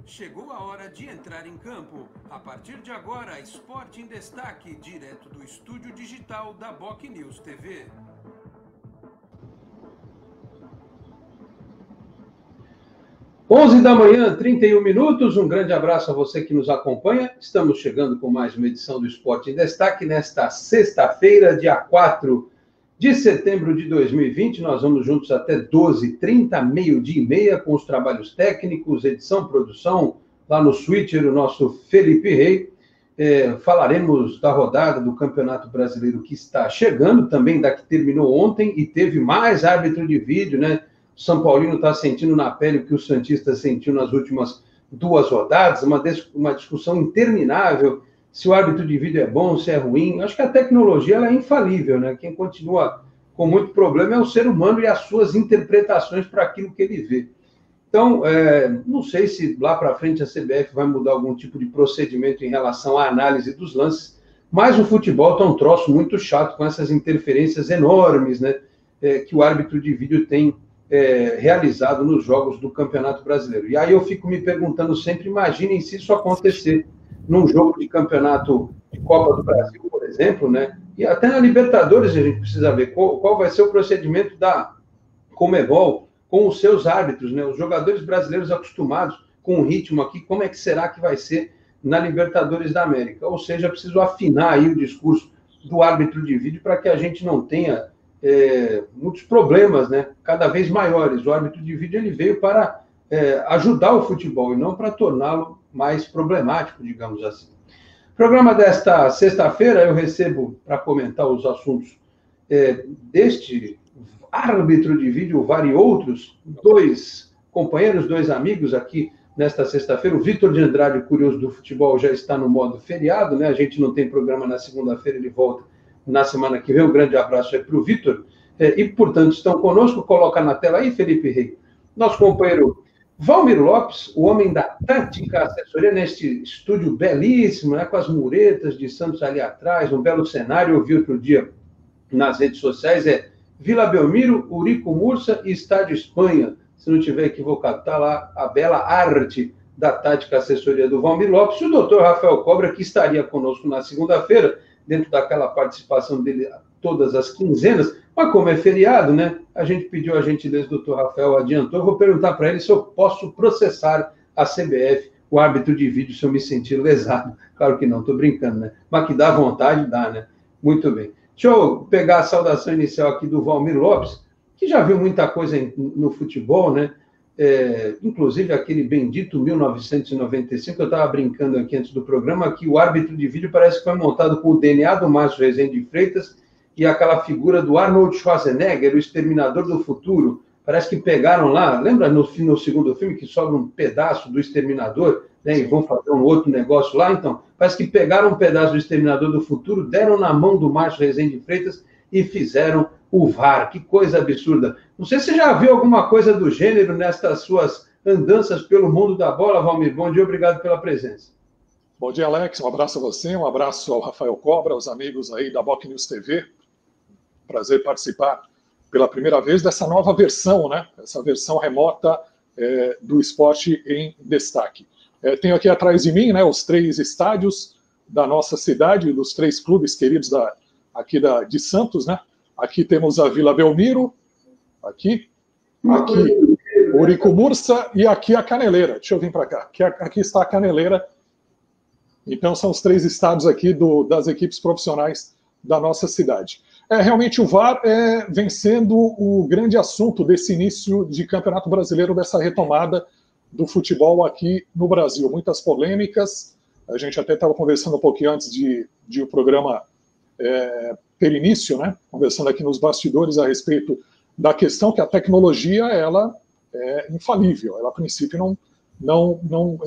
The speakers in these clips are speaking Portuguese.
Chegou a hora de entrar em campo. A partir de agora, Esporte em Destaque, direto do estúdio digital da BocNews TV. Onze da manhã, 31 minutos. Um grande abraço a você que nos acompanha. Estamos chegando com mais uma edição do Esporte em Destaque nesta sexta-feira, dia 4 de setembro de 2020. Nós vamos juntos até 12h30, meio-dia e meia, com os trabalhos técnicos, edição, produção, lá no Switcher, o nosso Felipe Rey. Falaremos da rodada do Campeonato Brasileiro que está chegando, também da que terminou ontem e teve mais árbitro de vídeo, né? O São Paulino está sentindo na pele o que o Santista sentiu nas últimas duas rodadas, uma discussão interminável, se o árbitro de vídeo é bom, se é ruim. Acho que a tecnologia ela é infalível, né? Quem continua com muito problema é o ser humano e as suas interpretações para aquilo que ele vê. Então, não sei se lá para frente a CBF vai mudar algum tipo de procedimento em relação à análise dos lances, mas o futebol está um troço muito chato com essas interferências enormes, né? Que o árbitro de vídeo tem realizado nos jogos do Campeonato Brasileiro. E aí eu fico me perguntando sempre, imaginem se isso acontecer num jogo de campeonato de Copa do Brasil, por exemplo, né? E até na Libertadores a gente precisa ver qual vai ser o procedimento da Conmebol com os seus árbitros, né? Os jogadores brasileiros acostumados com o ritmo aqui, como é que será que vai ser na Libertadores da América? Ou seja, preciso afinar aí o discurso do árbitro de vídeo para que a gente não tenha muitos problemas, né, cada vez maiores. O árbitro de vídeo ele veio para ajudar o futebol e não para torná-lo mais problemático, digamos assim. Programa desta sexta-feira eu recebo para comentar os assuntos deste árbitro de vídeo, o VAR e outros, dois companheiros, dois amigos aqui nesta sexta-feira. O Vitor de Andrade, curioso do futebol, já está no modo feriado, né? A gente não tem programa na segunda-feira, ele volta na semana que vem. Um grande abraço aí para o Vitor. E, portanto, estão conosco. Coloca na tela aí, Felipe Rey. Nosso companheiro Valmir Lopes, o homem da Tática Assessoria, neste estúdio belíssimo, né, com as muretas de Santos ali atrás, um belo cenário. Eu vi outro dia nas redes sociais, Vila Belmiro, Urico Mursa e Estádio Espanha. Se não tiver equivocado, está lá a bela arte da Tática Assessoria do Valmir Lopes. E o doutor Rafael Cobra, que estaria conosco na segunda-feira, dentro daquela participação dele todas as quinzenas, mas como é feriado, né? A gente pediu a gentileza do doutor Rafael, adiantou. Eu vou perguntar para ele se eu posso processar a CBF, o árbitro de vídeo, se eu me sentir lesado. Claro que não, estou brincando, né? Mas que dá vontade, dá, né? Muito bem. Deixa eu pegar a saudação inicial aqui do Valmir Lopes, que já viu muita coisa no futebol, né? Inclusive aquele bendito 1995, eu estava brincando aqui antes do programa, que o árbitro de vídeo parece que foi montado com o DNA do Márcio Rezende Freitas e aquela figura do Arnold Schwarzenegger, o Exterminador do Futuro. Parece que pegaram lá, lembra no segundo filme que sobra um pedaço do Exterminador, né, e vão fazer um outro negócio lá? Então, parece que pegaram um pedaço do Exterminador do Futuro, deram na mão do Márcio Rezende Freitas e fizeram o VAR. Que coisa absurda. Não sei se você já viu alguma coisa do gênero nestas suas andanças pelo mundo da bola, Valmir. Bom dia, obrigado pela presença. Bom dia, Alex. Um abraço a você, um abraço ao Rafael Cobra, aos amigos aí da BocNews TV. Prazer participar pela primeira vez dessa nova versão, né? Essa versão remota do Esporte em Destaque. Tenho aqui atrás de mim, né, os 3 estádios da nossa cidade, dos 3 clubes queridos de Santos, né? Aqui temos a Vila Belmiro, aqui o Urico Mursa e aqui a Caneleira. Deixa eu vir para cá. Aqui está a Caneleira. Então são os 3 estádios aqui das equipes profissionais da nossa cidade. Realmente o VAR vem sendo o grande assunto desse início de Campeonato Brasileiro, dessa retomada do futebol aqui no Brasil. Muitas polêmicas. A gente até estava conversando um pouquinho antes de o programa ter início, né? Conversando aqui nos bastidores a respeito da questão que a tecnologia ela é infalível. Ela, a princípio, não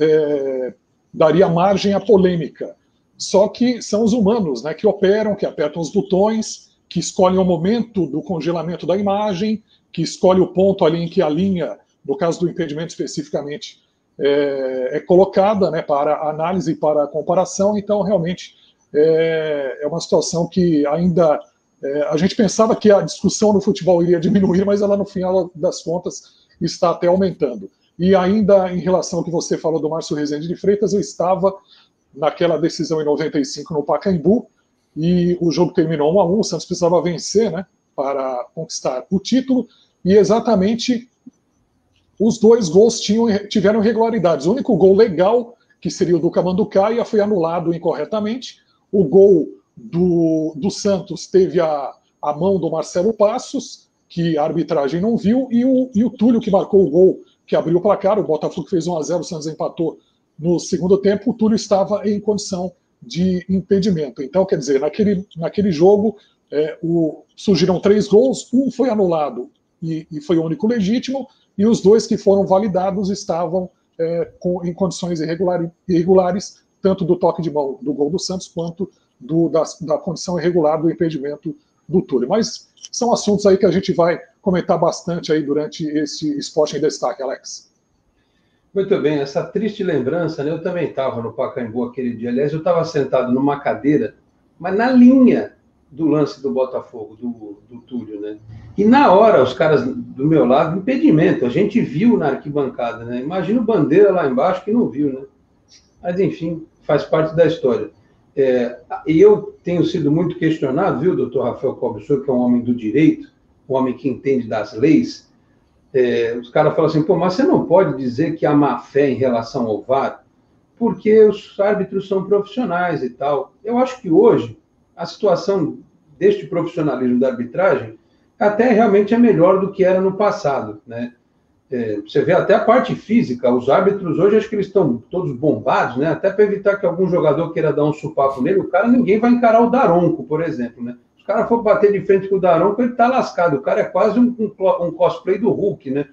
daria margem à polêmica. Só que são os humanos, né, que operam, que apertam os botões, que escolhem o momento do congelamento da imagem, que escolhe o ponto ali em que a linha, no caso do impedimento especificamente, é colocada, né, para análise e para comparação. Então, realmente, é uma situação que ainda... a gente pensava que a discussão no futebol iria diminuir, mas ela, no final das contas, está até aumentando. E ainda em relação ao que você falou do Márcio Rezende de Freitas, eu estava naquela decisão em 95 no Pacaembu, e o jogo terminou 1-1, o Santos precisava vencer, né, para conquistar o título, e exatamente os dois gols tiveram irregularidades. O único gol legal, que seria o do Camanducaia, foi anulado incorretamente. O gol do Santos teve a mão do Marcelo Passos, que a arbitragem não viu, e o Túlio, que marcou o gol, que abriu o placar. O Botafogo fez 1-0, o Santos empatou no segundo tempo. O Túlio estava em condição de impedimento. Então, quer dizer, naquele jogo surgiram 3 gols, um foi anulado e foi o único legítimo, e os 2 que foram validados estavam em condições irregulares, tanto do toque de mão do gol do Santos, quanto da condição irregular do impedimento do Túlio. Mas são assuntos aí que a gente vai comentar bastante aí durante esse Esporte em Destaque, Alex. Muito bem, essa triste lembrança, né? Eu também estava no Pacaembu aquele dia. Aliás, eu estava sentado numa cadeira, mas na linha do lance do Botafogo, do Túlio, né? E na hora, os caras do meu lado, impedimento, a gente viu na arquibancada, né? Imagina o Bandeira lá embaixo que não viu, né? Mas, enfim, faz parte da história. E eu tenho sido muito questionado, viu, doutor Rafael Cobra, o senhor que é um homem do direito, um homem que entende das leis, os caras falam assim, pô, mas você não pode dizer que há má fé em relação ao VAR, porque os árbitros são profissionais e tal. Eu acho que hoje a situação deste profissionalismo da arbitragem até realmente é melhor do que era no passado, né? Você vê até a parte física, os árbitros hoje acho que eles estão todos bombados, né? Até para evitar que algum jogador queira dar um supapo nele, ninguém vai encarar o Daronco, por exemplo, né? Se o cara for bater de frente com o Daronco, ele tá lascado, o cara é quase um cosplay do Hulk, né?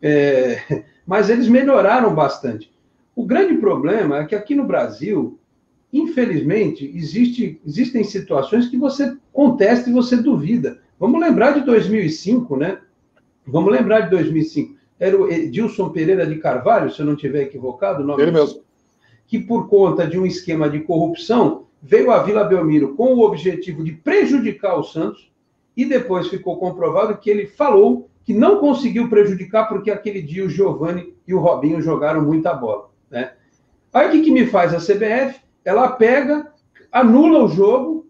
Mas eles melhoraram bastante. O grande problema é que aqui no Brasil, infelizmente, existem situações que você contesta e você duvida. Vamos lembrar de 2005, né? Vamos lembrar de 2005. Era o Edilson Pereira de Carvalho, se eu não estiver equivocado, o nome ele mesmo. Que por conta de um esquema de corrupção, veio a Vila Belmiro com o objetivo de prejudicar o Santos, e depois ficou comprovado que ele falou que não conseguiu prejudicar porque aquele dia o Giovani e o Robinho jogaram muita bola, né? Aí o que me faz a CBF? Ela pega, anula o jogo,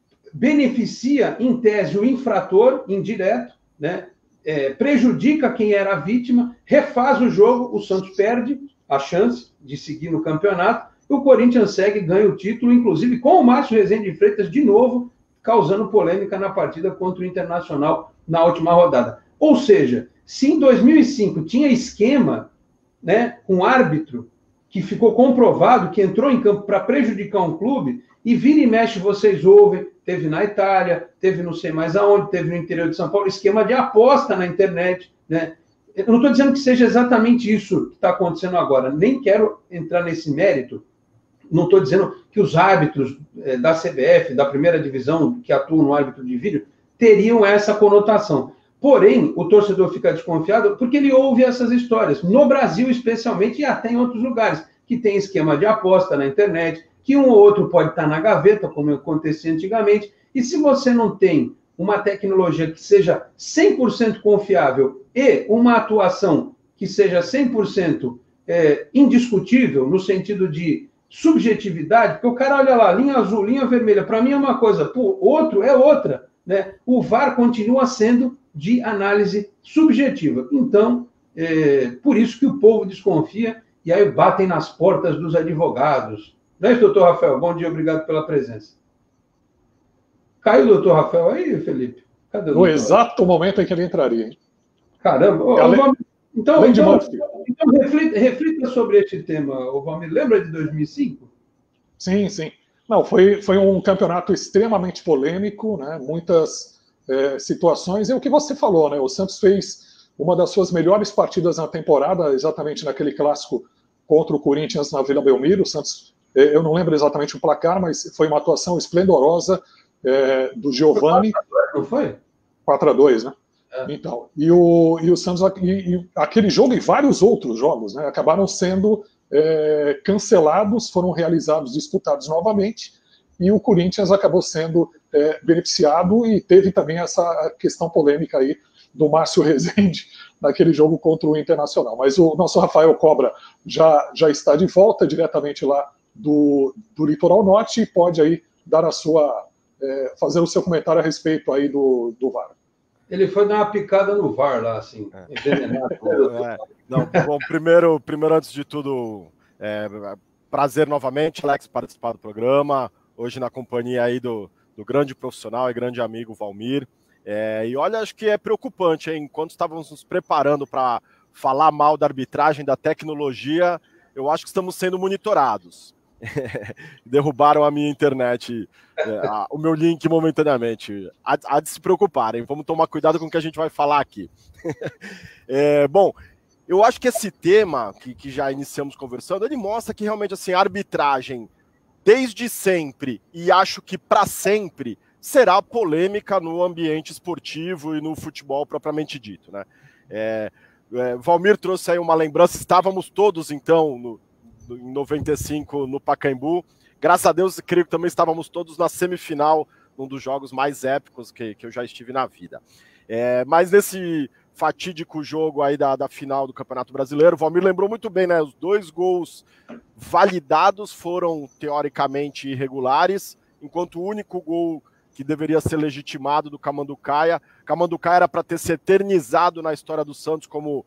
beneficia, em tese, o infrator indireto, né? Prejudica quem era a vítima, refaz o jogo, o Santos perde a chance de seguir no campeonato, e o Corinthians segue e ganha o título, inclusive com o Márcio Rezende de Freitas de novo, causando polêmica na partida contra o Internacional na última rodada. Ou seja, se em 2005 tinha esquema, né, com árbitro, que ficou comprovado que entrou em campo para prejudicar um clube, e vira e mexe vocês ouvem, teve na Itália, teve não sei mais aonde, teve no interior de São Paulo, esquema de aposta na internet, né? Eu não estou dizendo que seja exatamente isso que está acontecendo agora, nem quero entrar nesse mérito, não estou dizendo que os árbitros da CBF, da primeira divisão, que atuam no árbitro de vídeo, teriam essa conotação. Porém, o torcedor fica desconfiado porque ele ouve essas histórias, no Brasil especialmente, e até em outros lugares, que tem esquema de aposta na internet, que um ou outro pode estar na gaveta, como acontecia antigamente, e se você não tem uma tecnologia que seja 100% confiável e uma atuação que seja 100% indiscutível, no sentido de subjetividade, porque o cara olha lá, linha azul, linha vermelha, para mim é uma coisa, para o outro é outra, né? O VAR continua sendo de análise subjetiva. Então, por isso que o povo desconfia e aí batem nas portas dos advogados. Não é isso, doutor Rafael? Bom dia, obrigado pela presença. Caiu o doutor Rafael aí, Felipe? Cadê o no exato momento em que ele entraria, hein? Caramba. Então reflita sobre este tema, Valmir. Lembra de 2005? Sim, sim. Não, foi um campeonato extremamente polêmico, né? Muitas situações. É o que você falou, né? O Santos fez uma das suas melhores partidas na temporada, exatamente naquele clássico contra o Corinthians na Vila Belmiro. O Santos, eu não lembro exatamente o placar, mas foi uma atuação esplendorosa do Giovani. Não foi? 4-2, né? Então, e o Santos, aquele jogo e vários outros jogos, né, acabaram sendo cancelados, foram realizados, disputados novamente, e o Corinthians acabou sendo beneficiado, e teve também essa questão polêmica aí do Márcio Rezende, naquele jogo contra o Internacional. Mas o nosso Rafael Cobra já está de volta diretamente lá do Litoral Norte e pode aí dar fazer o seu comentário a respeito aí do VAR. Ele foi dar uma picada no VAR lá, assim, envenenado. Não, bom, primeiro, antes de tudo, prazer novamente, Alex, participar do programa, hoje na companhia aí do grande profissional e grande amigo Valmir. E olha, acho que é preocupante, hein? Enquanto estávamos nos preparando para falar mal da arbitragem, da tecnologia, eu acho que estamos sendo monitorados. Derrubaram a minha internet, o meu link momentaneamente. Há de se preocuparem, vamos tomar cuidado com o que a gente vai falar aqui. Bom, eu acho que esse tema que já iniciamos conversando, ele mostra que realmente assim, a arbitragem, desde sempre, e acho que para sempre, será polêmica no ambiente esportivo e no futebol propriamente dito, né? Valmir trouxe aí uma lembrança, estávamos todos então em 95 no Pacaembu, graças a Deus creio que também estávamos todos na semifinal, um dos jogos mais épicos que eu já estive na vida. Mas nesse fatídico jogo aí da final do Campeonato Brasileiro, o Valmir lembrou muito bem, né? Os 2 gols validados foram teoricamente irregulares, enquanto o único gol que deveria ser legitimado do Camanducaia era para ter se eternizado na história do Santos como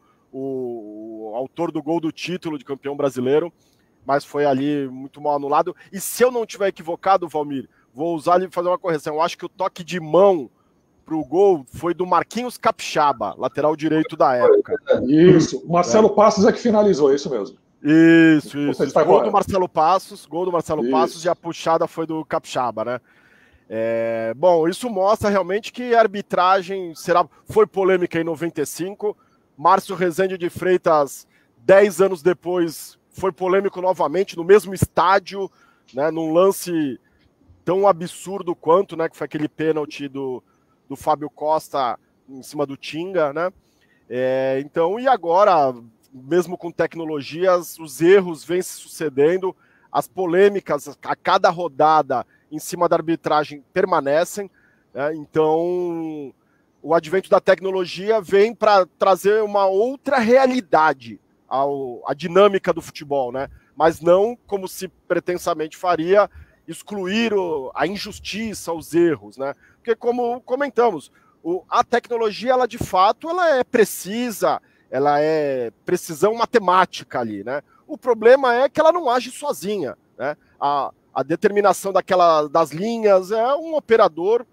o autor do gol do título de campeão brasileiro, mas foi ali muito mal anulado. E se eu não estiver equivocado, Valmir, vou usar ele e fazer uma correção. Eu acho que o toque de mão para o gol foi do Marquinhos Capixaba, lateral direito da época. Isso, Marcelo Passos é que finalizou, isso mesmo. Isso. Gol do Marcelo Passos, e a puxada foi do Capixaba, né? Bom, isso mostra realmente que a arbitragem foi polêmica em 95. Márcio Rezende de Freitas, 10 anos depois, foi polêmico novamente no mesmo estádio, né, num lance tão absurdo quanto, né, que foi aquele pênalti do Fábio Costa em cima do Tinga, né? Então, e agora, mesmo com tecnologias, os erros vêm se sucedendo, as polêmicas a cada rodada em cima da arbitragem permanecem, né? Então o advento da tecnologia vem para trazer uma outra realidade à dinâmica do futebol, né? Mas não como se pretensamente faria excluir a injustiça, os erros, né? Porque como comentamos, a tecnologia, ela de fato, ela é precisa, ela é precisão matemática ali, né? O problema é que ela não age sozinha, né? A determinação das linhas é um operador,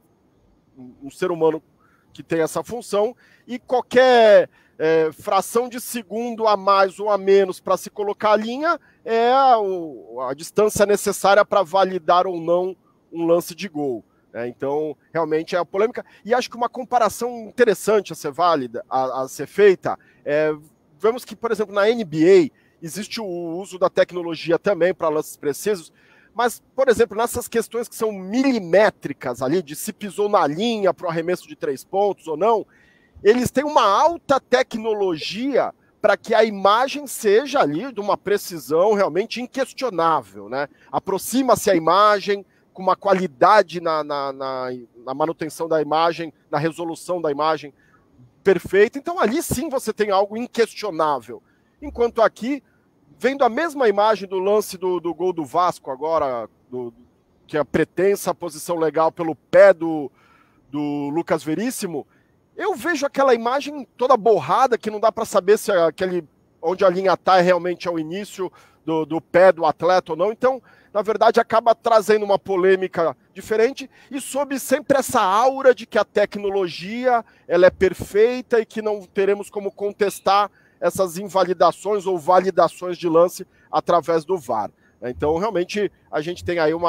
um ser humano que tem essa função, e qualquer fração de segundo a mais ou a menos para se colocar a linha é a distância necessária para validar ou não um lance de gol. Então, realmente é a polêmica. E acho que uma comparação interessante a ser válida, a ser feita, vemos que, por exemplo, na NBA existe o uso da tecnologia também para lances precisos, mas, por exemplo, nessas questões que são milimétricas ali, de se pisou na linha para o arremesso de 3 pontos ou não, eles têm uma alta tecnologia para que a imagem seja ali de uma precisão realmente inquestionável, né? Aproxima-se a imagem com uma qualidade na manutenção da imagem, na resolução da imagem perfeita. Então, ali sim você tem algo inquestionável. Enquanto aqui, vendo a mesma imagem do lance do gol do Vasco agora, que é a pretensa posição legal pelo pé do Lucas Veríssimo, eu vejo aquela imagem toda borrada, que não dá para saber se onde a linha está realmente é o início do pé do atleta ou não. Então, na verdade, acaba trazendo uma polêmica diferente e sob sempre essa aura de que a tecnologia ela é perfeita e que não teremos como contestar essas invalidações ou validações de lance através do VAR. Então, realmente, a gente tem aí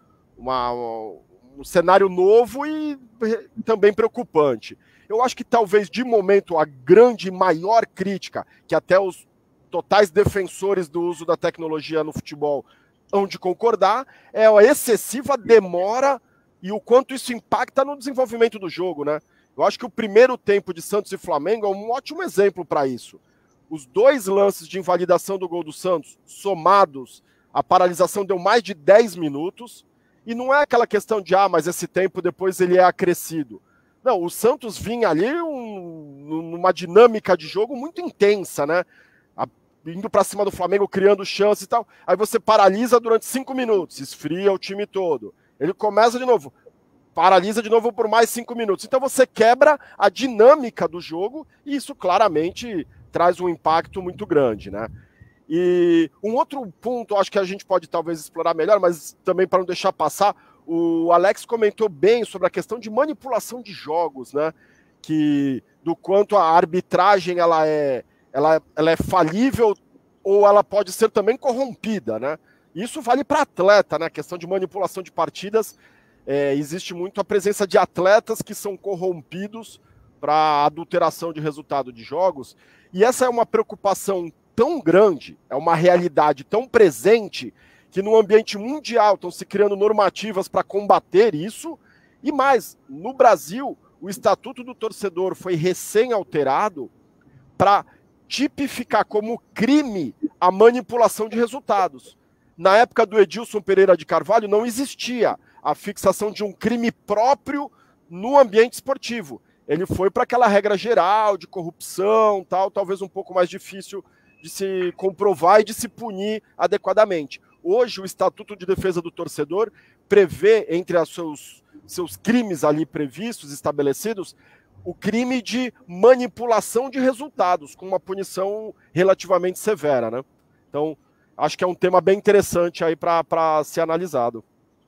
um cenário novo e também preocupante. Eu acho que talvez, de momento, a grande, maior crítica, que até os totais defensores do uso da tecnologia no futebol hão de concordar, é a excessiva demora e o quanto isso impacta no desenvolvimento do jogo, né? Eu acho que o primeiro tempo de Santos e Flamengo é um ótimo exemplo para isso. Os 2 lances de invalidação do gol do Santos, somados, a paralisação deu mais de 10 minutos, e não é aquela questão de, mas esse tempo depois ele é acrescido. Não, o Santos vinha ali numa dinâmica de jogo muito intensa, né? Indo para cima do Flamengo, criando chances e tal. Aí você paralisa durante 5 minutos, esfria o time todo. Ele começa de novo, paralisa de novo por mais 5 minutos. Então você quebra a dinâmica do jogo e isso claramente traz um impacto muito grande, né? E um outro ponto, acho que a gente pode talvez explorar melhor, mas também para não deixar passar, o Alex comentou bem sobre a questão de manipulação de jogos, né? Do quanto a arbitragem ela é falível ou ela pode ser também corrompida, né? Isso vale para atleta, né? A questão de manipulação de partidas, existe muito a presença de atletas que são corrompidos para adulteração de resultado de jogos, e essa é uma preocupação tão grande, é uma realidade tão presente, que no ambiente mundial estão se criando normativas para combater isso, e mais, no Brasil, o Estatuto do Torcedor foi recém-alterado para tipificar como crime a manipulação de resultados. Na época do Edilson Pereira de Carvalho, não existia a fixação de um crime próprio no ambiente esportivo. Ele foi para aquela regra geral de corrupção, tal, talvez um pouco mais difícil de se comprovar e de se punir adequadamente. Hoje, o Estatuto de Defesa do Torcedor prevê, entre os seus crimes ali previstos, estabelecidos, o crime de manipulação de resultados, com uma punição relativamente severa, né? Então, acho que é um tema bem interessante aí para ser analisado.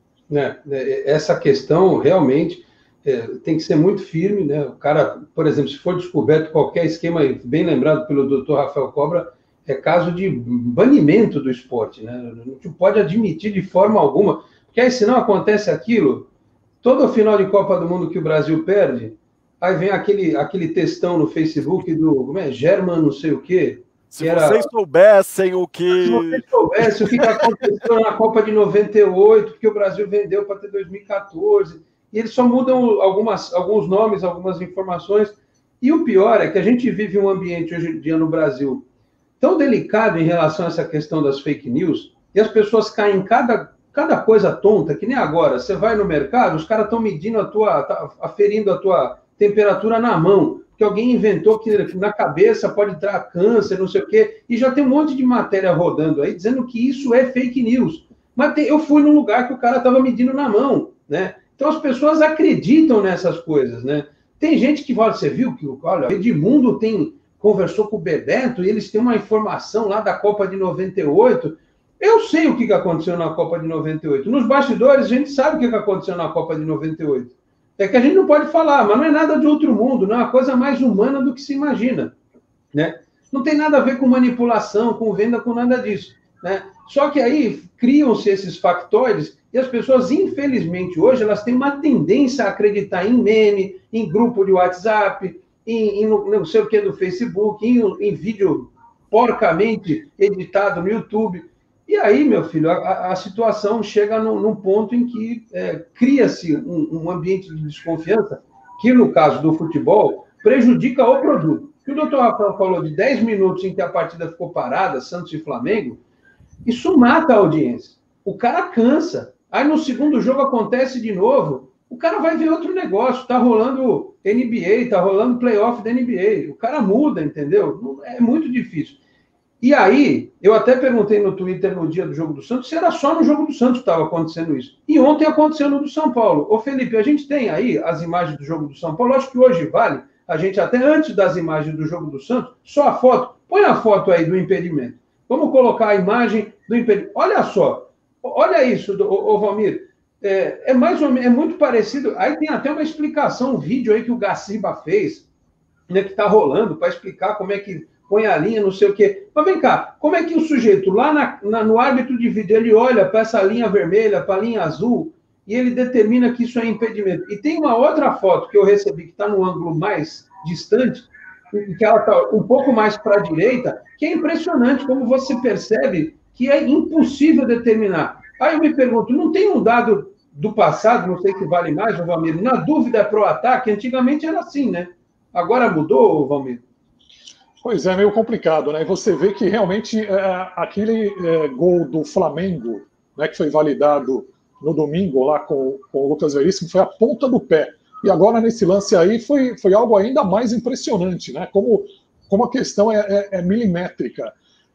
Essa questão realmente tem que ser muito firme, né? O cara, por exemplo, se for descoberto qualquer esquema, bem lembrado pelo Dr. Rafael Cobra, é caso de banimento do esporte, né? Não pode admitir de forma alguma, porque aí senão acontece aquilo, todo final de Copa do Mundo que o Brasil perde, aí vem aquele textão no Facebook do, como é, German não sei o quê. Se vocês soubessem o que... Se vocês soubessem o que aconteceu na Copa de 98, porque o Brasil vendeu para ter 2014, e eles só mudam alguns nomes, algumas informações, e o pior é que a gente vive um ambiente hoje em dia no Brasil tão delicado em relação a essa questão das fake news, e as pessoas caem em cada coisa tonta, que nem agora, você vai no mercado, os caras estão medindo aferindo a tua temperatura na mão, que alguém inventou que na cabeça pode dar câncer, não sei o quê, e já tem um monte de matéria rodando aí, dizendo que isso é fake news. Mas eu fui num lugar que o cara estava medindo na mão, né? Então as pessoas acreditam nessas coisas, né? Tem gente que fala, você viu que, olha, o Edmundo conversou com o Bebeto e eles têm uma informação lá da Copa de 98. Eu sei o que aconteceu na Copa de 98. Nos bastidores, a gente sabe o que aconteceu na Copa de 98. É que a gente não pode falar, mas não é nada de outro mundo, não é uma coisa mais humana do que se imagina, né? Não tem nada a ver com manipulação, com venda, com nada disso, né? Só que aí criam-se esses factoides e as pessoas, infelizmente, hoje, elas têm uma tendência a acreditar em meme, em grupo de WhatsApp, em não sei o que do Facebook, em vídeo porcamente editado no YouTube. E aí, meu filho, a situação chega num ponto em que cria-se um ambiente de desconfiança que, no caso do futebol, prejudica o produto. O doutor Rafael falou de 10 minutos em que a partida ficou parada, Santos e Flamengo, isso mata a audiência. O cara cansa. Aí no segundo jogo acontece de novo, o cara vai ver outro negócio, tá rolando NBA, tá rolando playoff da NBA, o cara muda, entendeu? É muito difícil. E aí, eu até perguntei no Twitter no dia do jogo do Santos se era só no jogo do Santos que estava acontecendo isso. E ontem aconteceu no do São Paulo. Ô Felipe, a gente tem aí as imagens do jogo do São Paulo, acho que hoje vale, a gente até antes das imagens do jogo do Santos, só a foto, põe a foto aí do impedimento. Vamos colocar a imagem do impedimento. Olha só, olha isso, ô Valmir. É muito parecido. Aí tem até uma explicação, um vídeo aí que o Gaciba fez, né, que está rolando, para explicar como é que põe a linha, não sei o quê. Mas vem cá, como é que o sujeito, lá no árbitro de vídeo, ele olha para essa linha vermelha, para a linha azul, e ele determina que isso é impedimento. E tem uma outra foto que eu recebi, que está no ângulo mais distante, que ela está um pouco mais para a direita, que é impressionante como você percebe que é impossível determinar. Aí eu me pergunto, não tem um dado do passado, não sei se vale mais, Valmir, na dúvida para o ataque, antigamente era assim, né? Agora mudou, Valmir? Pois é, meio complicado, né? E você vê que realmente aquele gol do Flamengo, né, que foi validado no domingo lá com o Lucas Veríssimo, foi a ponta do pé. E agora, nesse lance aí, foi algo ainda mais impressionante, né? Como a questão é milimétrica.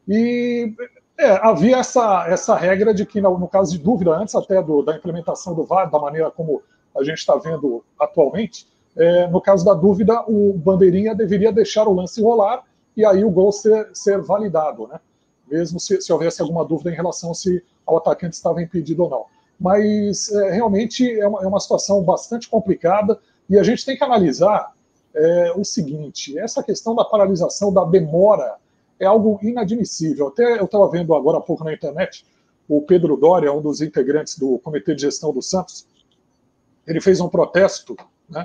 E havia essa regra de que, no caso de dúvida, antes até da implementação do VAR, da maneira como a gente está vendo atualmente, no caso da dúvida, o bandeirinha deveria deixar o lance rolar e aí o gol ser validado, né? Mesmo se houvesse alguma dúvida em relação se o atacante estava impedido ou não. Mas realmente é uma situação bastante complicada e a gente tem que analisar o seguinte, essa questão da paralisação, da demora, é algo inadmissível. Até eu estava vendo agora há pouco na internet, o Pedro Doria, um dos integrantes do Comitê de Gestão do Santos, ele fez um protesto, né?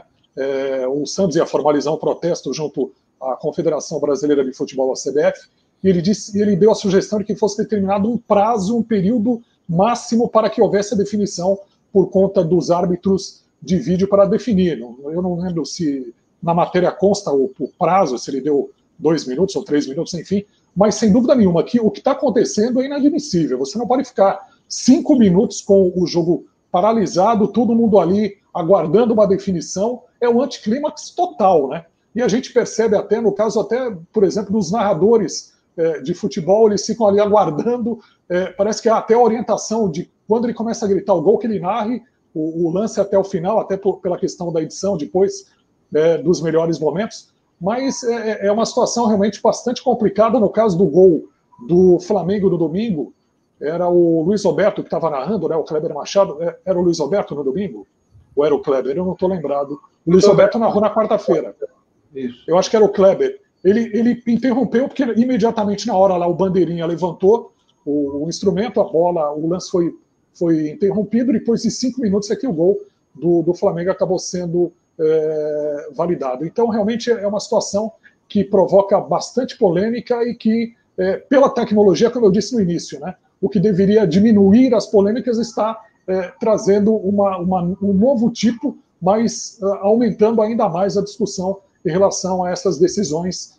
O Santos ia formalizar um protesto junto à Confederação Brasileira de Futebol, a CBF, e ele deu a sugestão de que fosse determinado um prazo, um período máximo para que houvesse a definição por conta dos árbitros de vídeo para definir. Eu não lembro se na matéria consta o prazo, se ele deu 2 minutos ou 3 minutos, enfim, mas sem dúvida nenhuma que o que está acontecendo é inadmissível. Você não pode ficar 5 minutos com o jogo paralisado, todo mundo ali aguardando uma definição, é um anticlímax total, né? E a gente percebe até, no caso até, por exemplo, dos narradores de futebol, eles ficam ali aguardando, parece que há até a orientação de quando ele começa a gritar o gol, que ele narre o lance até o final, até pela questão da edição depois dos melhores momentos, mas é uma situação realmente bastante complicada. No caso do gol do Flamengo no domingo, era o Luiz Roberto que estava narrando, né? O Kleber Machado, era o Luiz Roberto no domingo? Ou era o Kleber? Eu não estou lembrado. O Luiz Roberto narrou na quarta-feira. Eu acho que era o Kleber. Ele interrompeu, porque imediatamente na hora lá o bandeirinha levantou o instrumento, a bola, o lance foi interrompido, e depois de 5 minutos é que o gol do Flamengo acabou sendo validado. Então, realmente é uma situação que provoca bastante polêmica e que, pela tecnologia, como eu disse no início, né, o que deveria diminuir as polêmicas está trazendo um novo tipo, mas aumentando ainda mais a discussão em relação a essas decisões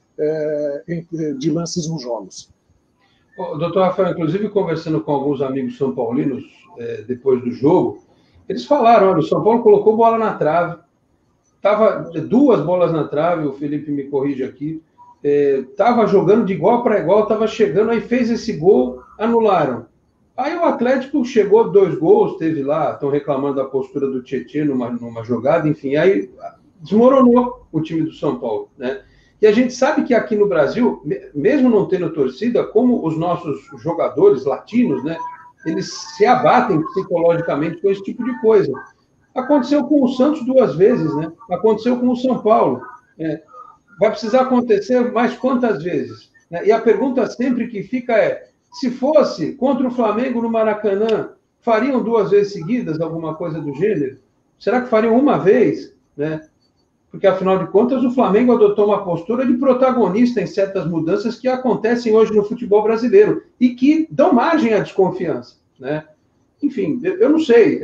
de lances nos jogos. Doutor Rafael, inclusive conversando com alguns amigos são paulinos depois do jogo, eles falaram, olha, o São Paulo colocou bola na trave, tava 2 bolas na trave, o Felipe me corrige aqui, estava jogando de igual para igual, estava chegando, aí fez esse gol, anularam. Aí o Atlético chegou 2 gols, teve lá, estão reclamando da postura do Tietê numa jogada, enfim, aí desmoronou o time do São Paulo, né? E a gente sabe que aqui no Brasil, mesmo não tendo torcida, como os nossos jogadores latinos, né, eles se abatem psicologicamente com esse tipo de coisa. Aconteceu com o Santos 2 vezes, né? Aconteceu com o São Paulo. Vai precisar acontecer mais quantas vezes? E a pergunta sempre que fica se fosse contra o Flamengo no Maracanã, fariam 2 vezes seguidas alguma coisa do gênero? Será que fariam uma vez? Né? Porque, afinal de contas, o Flamengo adotou uma postura de protagonista em certas mudanças que acontecem hoje no futebol brasileiro e que dão margem à desconfiança, né? Enfim, eu não sei.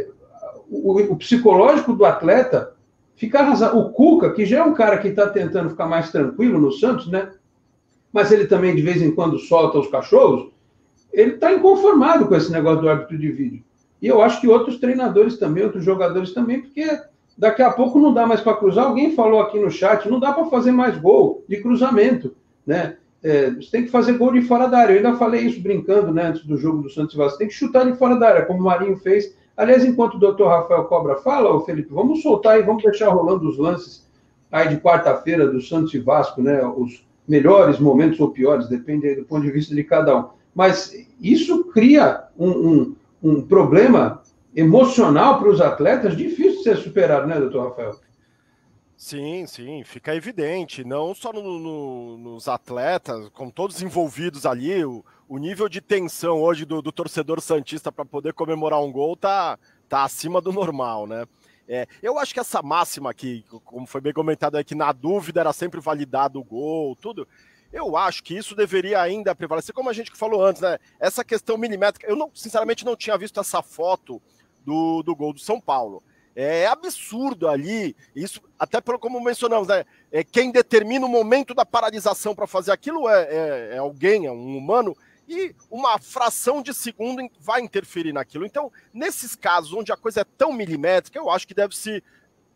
O psicológico do atleta fica arrasado. O Cuca, que já é um cara que está tentando ficar mais tranquilo no Santos, né? Mas ele também, de vez em quando, solta os cachorros, ele está inconformado com esse negócio do árbitro de vídeo. E eu acho que outros treinadores também, outros jogadores também, porque daqui a pouco não dá mais para cruzar. Alguém falou aqui no chat, não dá para fazer mais gol de cruzamento, né? Você tem que fazer gol de fora da área. Eu ainda falei isso brincando, né, antes do jogo do Santos e Vasco. Você tem que chutar de fora da área, como o Marinho fez. Aliás, enquanto o doutor Rafael Cobra fala, ô Felipe, vamos soltar aí, vamos deixar rolando os lances aí de quarta-feira do Santos e Vasco, né? Os melhores momentos ou piores, depende aí do ponto de vista de cada um. Mas isso cria um problema emocional para os atletas difícil de ser superado, né, doutor Rafael? Sim, fica evidente, não só nos atletas, com todos envolvidos ali, o nível de tensão hoje do torcedor santista para poder comemorar um gol tá acima do normal, né? Eu acho que essa máxima aqui, como foi bem comentado aqui, na dúvida era sempre validado o gol, tudo. Eu acho que isso deveria ainda prevalecer, como a gente falou antes, né? Essa questão milimétrica, eu sinceramente não tinha visto essa foto do gol do São Paulo. É absurdo ali, isso até como mencionamos, né? Quem determina o momento da paralisação para fazer aquilo é alguém, é um humano, e uma fração de segundo vai interferir naquilo. Então, nesses casos onde a coisa é tão milimétrica, eu acho que deve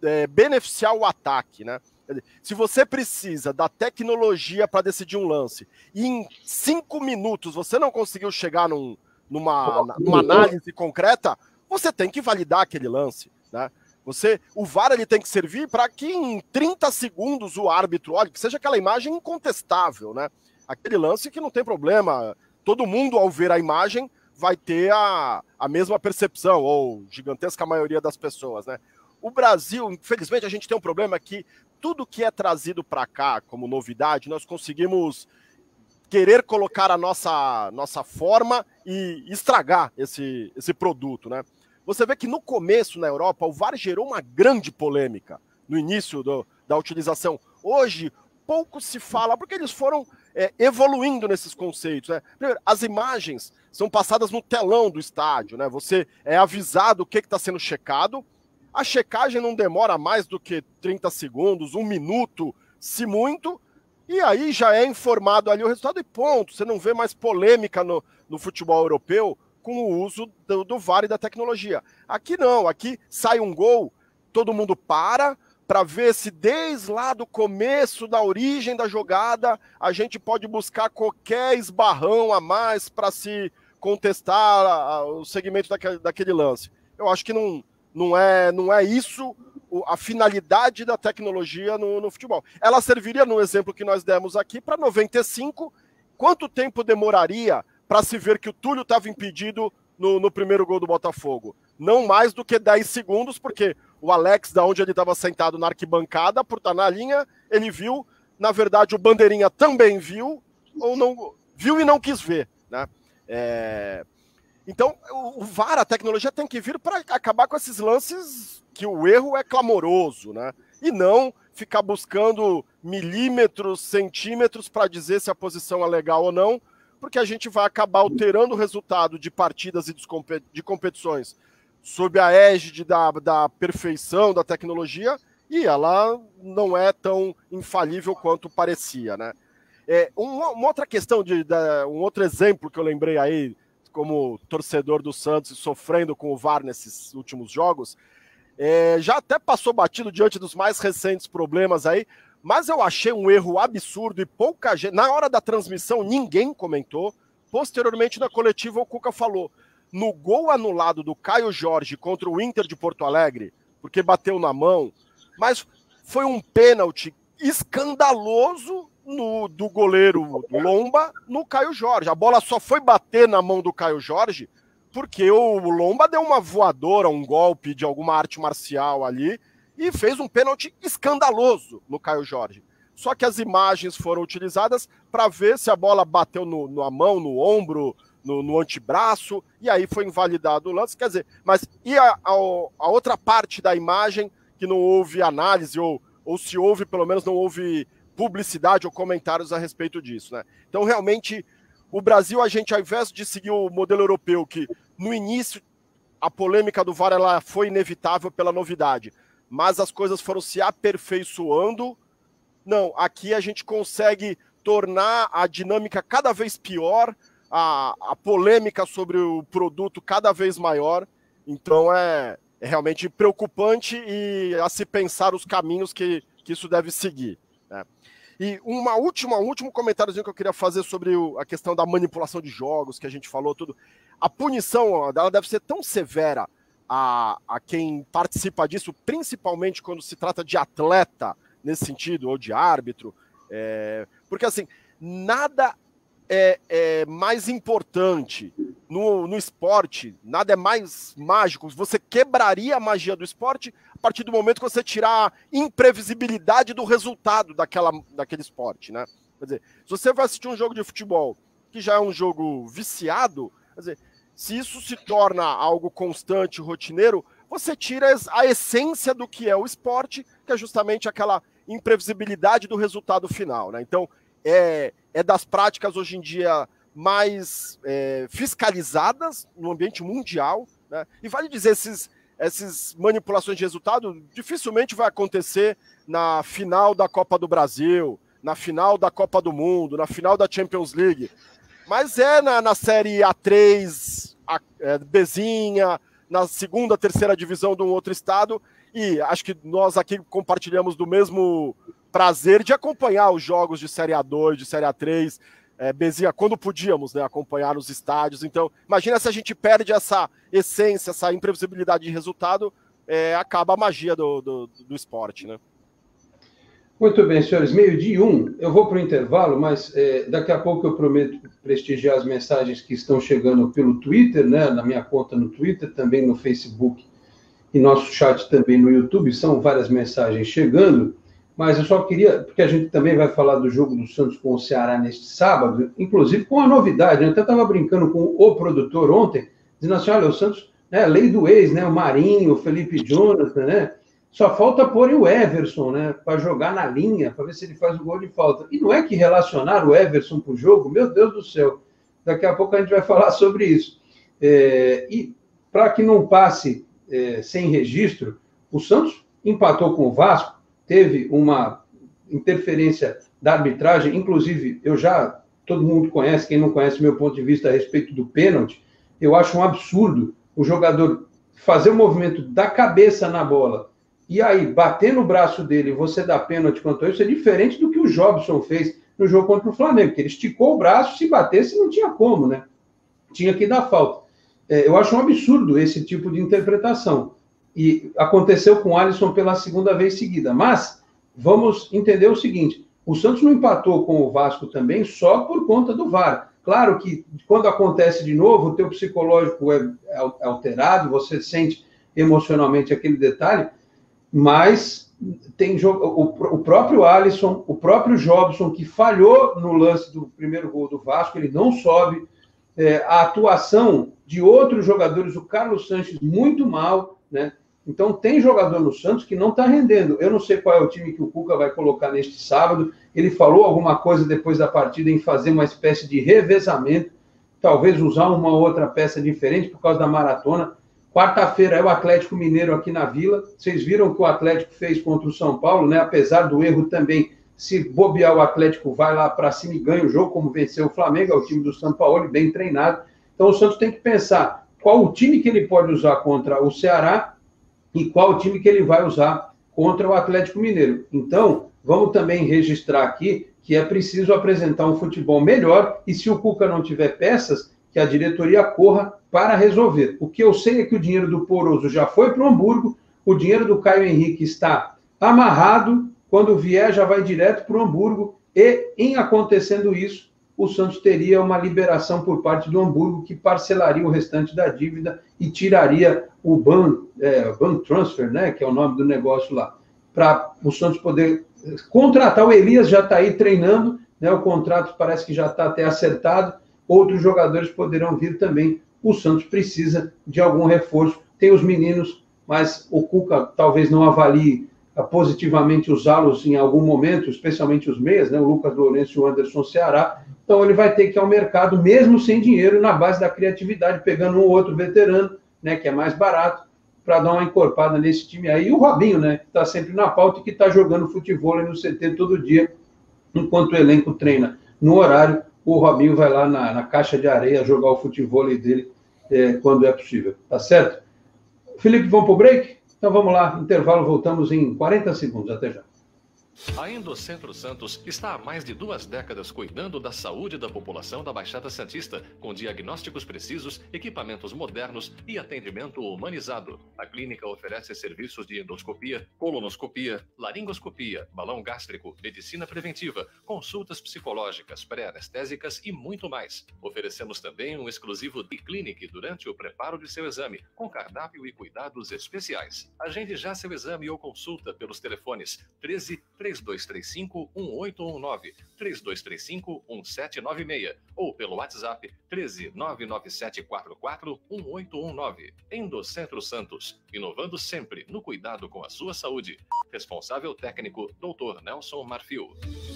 beneficiar o ataque, né? Se você precisa da tecnologia para decidir um lance e em 5 minutos você não conseguiu chegar numa análise concreta, você tem que validar aquele lance, né? O VAR ele tem que servir para que em 30 segundos o árbitro olhe, que seja aquela imagem incontestável, né? Aquele lance que não tem problema, todo mundo ao ver a imagem vai ter a mesma percepção, ou gigantesca maioria das pessoas, né? O Brasil, infelizmente, a gente tem um problema que tudo que é trazido para cá como novidade, nós conseguimos querer colocar a nossa forma e estragar esse produto, né? Você vê que no começo, na Europa, o VAR gerou uma grande polêmica no início da utilização. Hoje, pouco se fala, porque eles foram evoluindo nesses conceitos, né? Primeiro, as imagens são passadas no telão do estádio, né? Você é avisado o que está sendo checado. A checagem não demora mais do que 30 segundos, 1 minuto, se muito, e aí já é informado ali o resultado e ponto. Você não vê mais polêmica no futebol europeu com o uso do VAR e da tecnologia. Aqui não, aqui sai um gol, todo mundo para ver se desde lá do começo, da origem da jogada, a gente pode buscar qualquer esbarrão a mais para se contestar o segmento daquele lance. Eu acho que não é isso a finalidade da tecnologia no futebol. Ela serviria, no exemplo que nós demos aqui, para 95. Quanto tempo demoraria para se ver que o Túlio estava impedido no primeiro gol do Botafogo? Não mais do que 10 segundos, porque o Alex, da onde ele estava sentado na arquibancada, por estar na linha, ele viu. Na verdade, o Bandeirinha também viu, ou não viu e não quis ver, né? Então, o VAR, a tecnologia tem que vir para acabar com esses lances que o erro é clamoroso, né? E não ficar buscando milímetros, centímetros para dizer se a posição é legal ou não, porque a gente vai acabar alterando o resultado de partidas e de competições sob a égide da perfeição da tecnologia, e ela não é tão infalível quanto parecia, né? Uma outra questão, um outro exemplo que eu lembrei aí, como torcedor do Santos sofrendo com o VAR nesses últimos jogos, já até passou batido diante dos mais recentes problemas aí, mas eu achei um erro absurdo e pouca gente, na hora da transmissão ninguém comentou, posteriormente na coletiva o Cuca falou, no gol anulado do Caio Jorge contra o Inter de Porto Alegre, porque bateu na mão, mas foi um pênalti escandaloso do goleiro Lomba no Caio Jorge. A bola só foi bater na mão do Caio Jorge porque o Lomba deu uma voadora, um golpe de alguma arte marcial ali e fez um pênalti escandaloso no Caio Jorge. Só que as imagens foram utilizadas para ver se a bola bateu na mão, no ombro, no antebraço, e aí foi invalidado o lance. Quer dizer, mas e a outra parte da imagem que não houve análise, ou se houve, pelo menos não houve publicidade ou comentários a respeito disso, né? Então, realmente, o Brasil, a gente, ao invés de seguir o modelo europeu, que no início a polêmica do VAR ela foi inevitável pela novidade, mas as coisas foram se aperfeiçoando, não, aqui a gente consegue tornar a dinâmica cada vez pior, a polêmica sobre o produto cada vez maior, então é realmente preocupante e a se pensar os caminhos que isso deve seguir, né? E um último comentáriozinho que eu queria fazer sobre a questão da manipulação de jogos, que a gente falou tudo. A punição dela deve ser tão severa a quem participa disso, principalmente quando se trata de atleta, nesse sentido, ou de árbitro, porque assim, nada é mais importante no esporte, nada é mais mágico. Você quebraria a magia do esporte a partir do momento que você tirar a imprevisibilidade do resultado daquele esporte, né? Quer dizer, se você vai assistir um jogo de futebol que já é um jogo viciado, quer dizer, se isso se torna algo constante, rotineiro, você tira a essência do que é o esporte, que é justamente aquela imprevisibilidade do resultado final, né? Então, é das práticas hoje em dia mais fiscalizadas no ambiente mundial, né? E vale dizer, essas manipulações de resultado dificilmente vai acontecer na final da Copa do Brasil, na final da Copa do Mundo, na final da Champions League, mas na Série A3, Bzinha, na segunda, terceira divisão de um outro estado, E acho que nós aqui compartilhamos do mesmo prazer de acompanhar os jogos de Série A2, de Série A3, Bezinha, quando podíamos, né, acompanhar nos estádios. Então, imagina se a gente perde essa essência, essa imprevisibilidade de resultado, acaba a magia do esporte, né? Muito bem, senhores, 12:01, eu vou para o intervalo, mas daqui a pouco eu prometo prestigiar as mensagens que estão chegando pelo Twitter, né, na minha conta no Twitter, também no Facebook e nosso chat também no YouTube, são várias mensagens chegando, mas eu só queria, porque a gente também vai falar do jogo do Santos com o Ceará neste sábado, inclusive com a novidade, né? Eu até estava brincando com o produtor ontem, dizendo assim, olha, o Santos, né, lei do ex, né, o Marinho, o Felipe Jonathan, né, só falta pôr o Everson, né, para jogar na linha, para ver se ele faz o gol de falta. E não é que relacionar o Everson para o jogo, meu Deus do céu, daqui a pouco a gente vai falar sobre isso. E para que não passe sem registro, o Santos empatou com o Vasco, teve uma interferência da arbitragem, inclusive, todo mundo conhece, quem não conhece meu ponto de vista a respeito do pênalti, eu acho um absurdo o jogador fazer o movimento da cabeça na bola e aí bater no braço dele e você dar pênalti quanto a isso é diferente do que o Jobson fez no jogo contra o Flamengo, que ele esticou o braço, se batesse não tinha como, né? Tinha que dar falta. Eu acho um absurdo esse tipo de interpretação. E aconteceu com o Alisson pela segunda vez seguida. Mas vamos entender o seguinte, o Santos não empatou com o Vasco também só por conta do VAR. Claro que quando acontece de novo, o teu psicológico é alterado, você sente emocionalmente aquele detalhe, mas tem o próprio Alisson, o próprio Jobson, que falhou no lance do primeiro gol do Vasco, ele não sobe, a atuação de outros jogadores, o Carlos Sanches muito mal, né? Então, tem jogador no Santos que não está rendendo. Eu não sei qual é o time que o Cuca vai colocar neste sábado. Ele falou alguma coisa depois da partida em fazer uma espécie de revezamento, talvez usar uma outra peça diferente por causa da maratona. Quarta-feira é o Atlético Mineiro aqui na Vila. Vocês viram o que o Atlético fez contra o São Paulo, né? Apesar do erro também, se bobear o Atlético vai lá para cima e ganha o jogo, como venceu o Flamengo, é o time do São Paulo, bem treinado. Então, o Santos tem que pensar qual o time que ele pode usar contra o Ceará e qual o time que ele vai usar contra o Atlético Mineiro. Então, vamos também registrar aqui que é preciso apresentar um futebol melhor e se o Cuca não tiver peças, que a diretoria corra para resolver. O que eu sei é que o dinheiro do Poroso já foi para o Hamburgo, o dinheiro do Caio Henrique está amarrado, quando vier já vai direto para o Hamburgo e, em acontecendo isso, o Santos teria uma liberação por parte do Hamburgo que parcelaria o restante da dívida e tiraria o Ban Transfer, né, que é o nome do negócio lá, para o Santos poder contratar. O Elias já está aí treinando, né, o contrato parece que já está até acertado, outros jogadores poderão vir também. O Santos precisa de algum reforço. Tem os meninos, mas o Cuca talvez não avalie positivamente usá-los em algum momento, especialmente os meias, né, o Lucas Lourenço e o Anderson Ceará. Então ele vai ter que ir ao mercado, mesmo sem dinheiro, na base da criatividade, pegando um ou outro veterano, né, que é mais barato, para dar uma encorpada nesse time aí. E o Robinho, né, que está sempre na pauta e que está jogando futebol no CT todo dia, enquanto o elenco treina no horário, o Robinho vai lá na caixa de areia jogar o futebol dele quando é possível. Tá certo? Felipe, vamos para o break? Então vamos lá, intervalo, voltamos em 40 segundos. Até já. A Endocentro Santos está há mais de 2 décadas cuidando da saúde da população da Baixada Santista, com diagnósticos precisos, equipamentos modernos e atendimento humanizado. A clínica oferece serviços de endoscopia, colonoscopia, laringoscopia, balão gástrico, medicina preventiva, consultas psicológicas, pré-anestésicas e muito mais. Oferecemos também um exclusivo D-Clinic durante o preparo de seu exame, com cardápio e cuidados especiais. Agende já seu exame ou consulta pelos telefones 3235-1819, 3235-1796 ou pelo WhatsApp 13997441819. Endocentro Santos, inovando sempre no cuidado com a sua saúde. Responsável técnico, Dr. Nelson Marfil.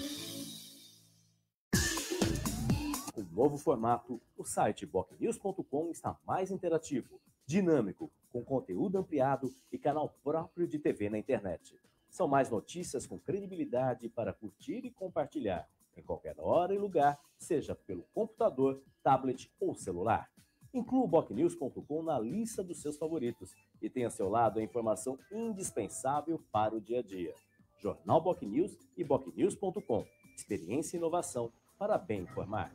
Com o novo formato, o site bocnews.com está mais interativo, dinâmico, com conteúdo ampliado e canal próprio de TV na internet. São mais notícias com credibilidade para curtir e compartilhar, em qualquer hora e lugar, seja pelo computador, tablet ou celular. Inclua o BocNews.com na lista dos seus favoritos e tenha ao seu lado a informação indispensável para o dia a dia. Jornal BocNews e BocNews.com. Experiência e inovação para bem informar.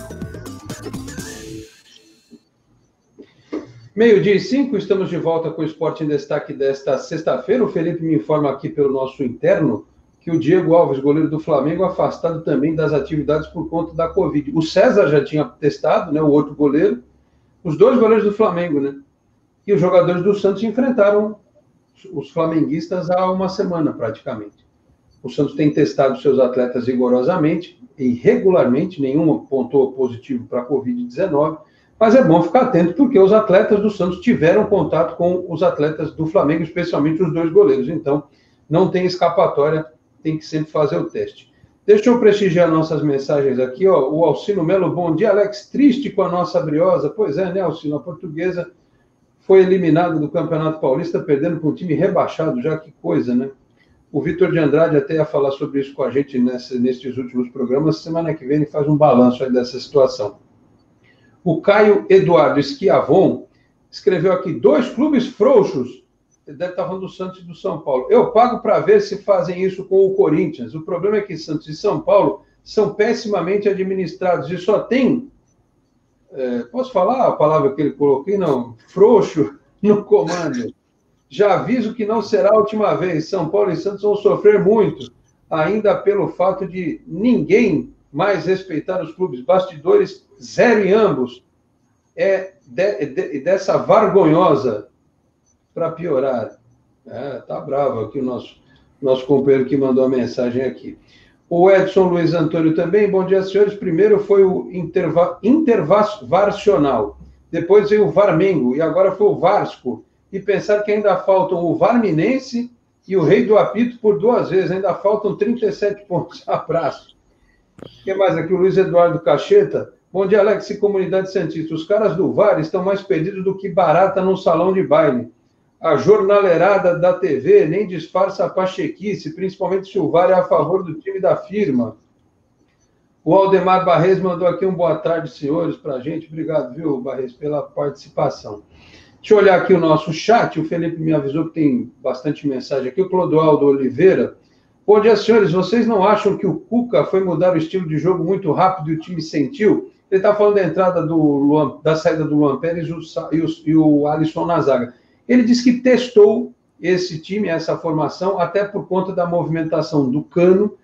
12:05, estamos de volta com o Esporte em Destaque desta sexta-feira. O Felipe me informa aqui pelo nosso interno que o Diego Alves, goleiro do Flamengo, afastado também das atividades por conta da Covid. O César já tinha testado, né, o outro goleiro, os dois goleiros do Flamengo, né? E os jogadores do Santos enfrentaram os flamenguistas há uma semana, praticamente. O Santos tem testado seus atletas rigorosamente e regularmente, nenhum pontou positivo para a Covid-19, mas é bom ficar atento porque os atletas do Santos tiveram contato com os atletas do Flamengo, especialmente os dois goleiros. Então, não tem escapatória, tem que sempre fazer o teste. Deixa eu prestigiar nossas mensagens aqui, ó. O Alcino Melo, bom dia, Alex, triste com a nossa Briosa. Pois é, né, Alcino? A Portuguesa foi eliminada do Campeonato Paulista, perdendo para um time rebaixado, já que coisa, né? O Vitor de Andrade até ia falar sobre isso com a gente nesses últimos programas. Semana que vem ele faz um balanço aí dessa situação. O Caio Eduardo Schiavon escreveu aqui, 2 clubes frouxos. Ele deve estar falando do Santos e do São Paulo. Eu pago para ver se fazem isso com o Corinthians. O problema é que Santos e São Paulo são pessimamente administrados e só tem, posso falar a palavra que ele colocou? Não, frouxo no comando. Já aviso que não será a última vez. São Paulo e Santos vão sofrer muito, ainda pelo fato de ninguém mais respeitar os clubes. Bastidores, 0 em ambos. Dessa vergonhosa... para piorar. Tá bravo aqui o nosso companheiro que mandou a mensagem aqui. O Edson Luiz Antônio também. Bom dia, senhores. Primeiro foi o Intervarcional. Depois veio o Varmengo. E agora foi o Vasco. E pensar que ainda faltam o Varminense e o Rei do Apito por 2 vezes. Ainda faltam 37 pontos. Abraço. O que mais aqui? O Luiz Eduardo Cacheta. Bom dia, Alex e comunidade santista. Os caras do VAR estão mais perdidos do que barata num salão de baile. A jornaleirada da TV nem disfarça a pachequice, principalmente se o VAR é a favor do time da firma. O Aldemar Barres mandou aqui um boa tarde, senhores, para a gente. Obrigado, viu, Barres, pela participação. Deixa eu olhar aqui o nosso chat. O Felipe me avisou que tem bastante mensagem aqui. O Clodoaldo Oliveira. Bom dia, senhores. Vocês não acham que o Cuca foi mudar o estilo de jogo muito rápido e o time sentiu? Ele está falando da entrada da saída do Luan Pérez e o Alisson na zaga. Ele disse que testou esse time, essa formação, até por conta da movimentação do Cano.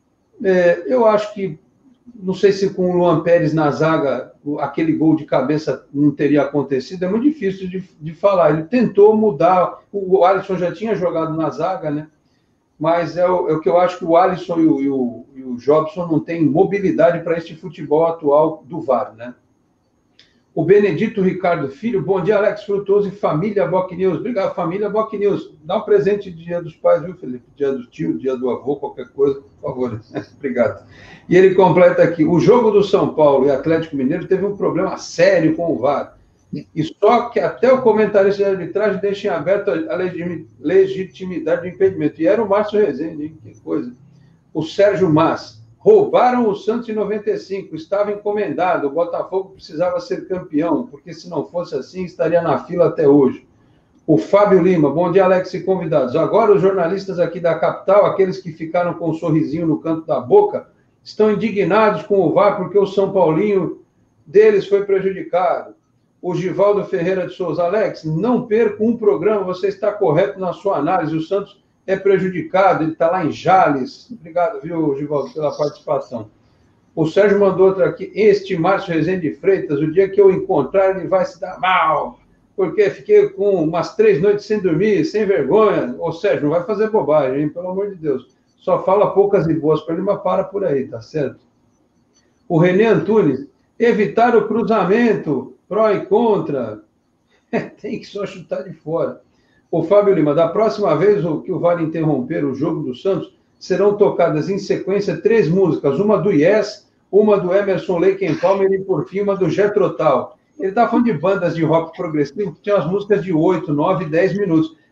Eu acho que, não sei se com o Luan Pérez na zaga, aquele gol de cabeça não teria acontecido, é muito difícil de falar. Ele tentou mudar, o Alisson já tinha jogado na zaga, né? Mas é o que eu acho que o Alisson e o Jobson não têm mobilidade para este futebol atual do VAR, né? O Benedito Ricardo Filho, bom dia, Alex Frutuoso e família BocNews. Obrigado, família BocNews. Dá um presente de Dia dos Pais, viu, Felipe? Dia do tio, dia do avô, qualquer coisa, por favor. Obrigado. E ele completa aqui, o jogo do São Paulo e Atlético Mineiro teve um problema sério com o VAR. E só que até o comentarista de arbitragem deixa em aberto a legitimidade do impedimento. E era o Márcio Rezende, hein? Que coisa. O Sérgio Mas. Roubaram o Santos em 95, estava encomendado, o Botafogo precisava ser campeão, porque se não fosse assim, estaria na fila até hoje. O Fábio Lima, bom dia, Alex e convidados. Agora os jornalistas aqui da capital, aqueles que ficaram com um sorrisinho no canto da boca, estão indignados com o VAR porque o São Paulinho deles foi prejudicado. O Givaldo Ferreira de Souza, Alex, não perca um programa, você está correto na sua análise, o Santos é prejudicado, ele está lá em Jales. Obrigado, viu, Givaldo, pela participação. O Sérgio mandou outra aqui. Este Márcio Rezende Freitas, o dia que eu encontrar, ele vai se dar mal, porque fiquei com umas 3 noites sem dormir, sem vergonha. Ô, Sérgio, não vai fazer bobagem, hein? Pelo amor de Deus. Só fala poucas e boas para ele, mas para por aí, tá certo? O René Antunes, evitar o cruzamento, pró e contra. Tem que só chutar de fora. O Fábio Lima, da próxima vez que o VAR interromper o jogo do Santos, serão tocadas em sequência 3 músicas, uma do Yes, uma do Emerson Lake and Palmer e, por fim, uma do Jethro Tull. Ele está falando de bandas de rock progressivo que tinham as músicas de 8, 9, 10 minutos.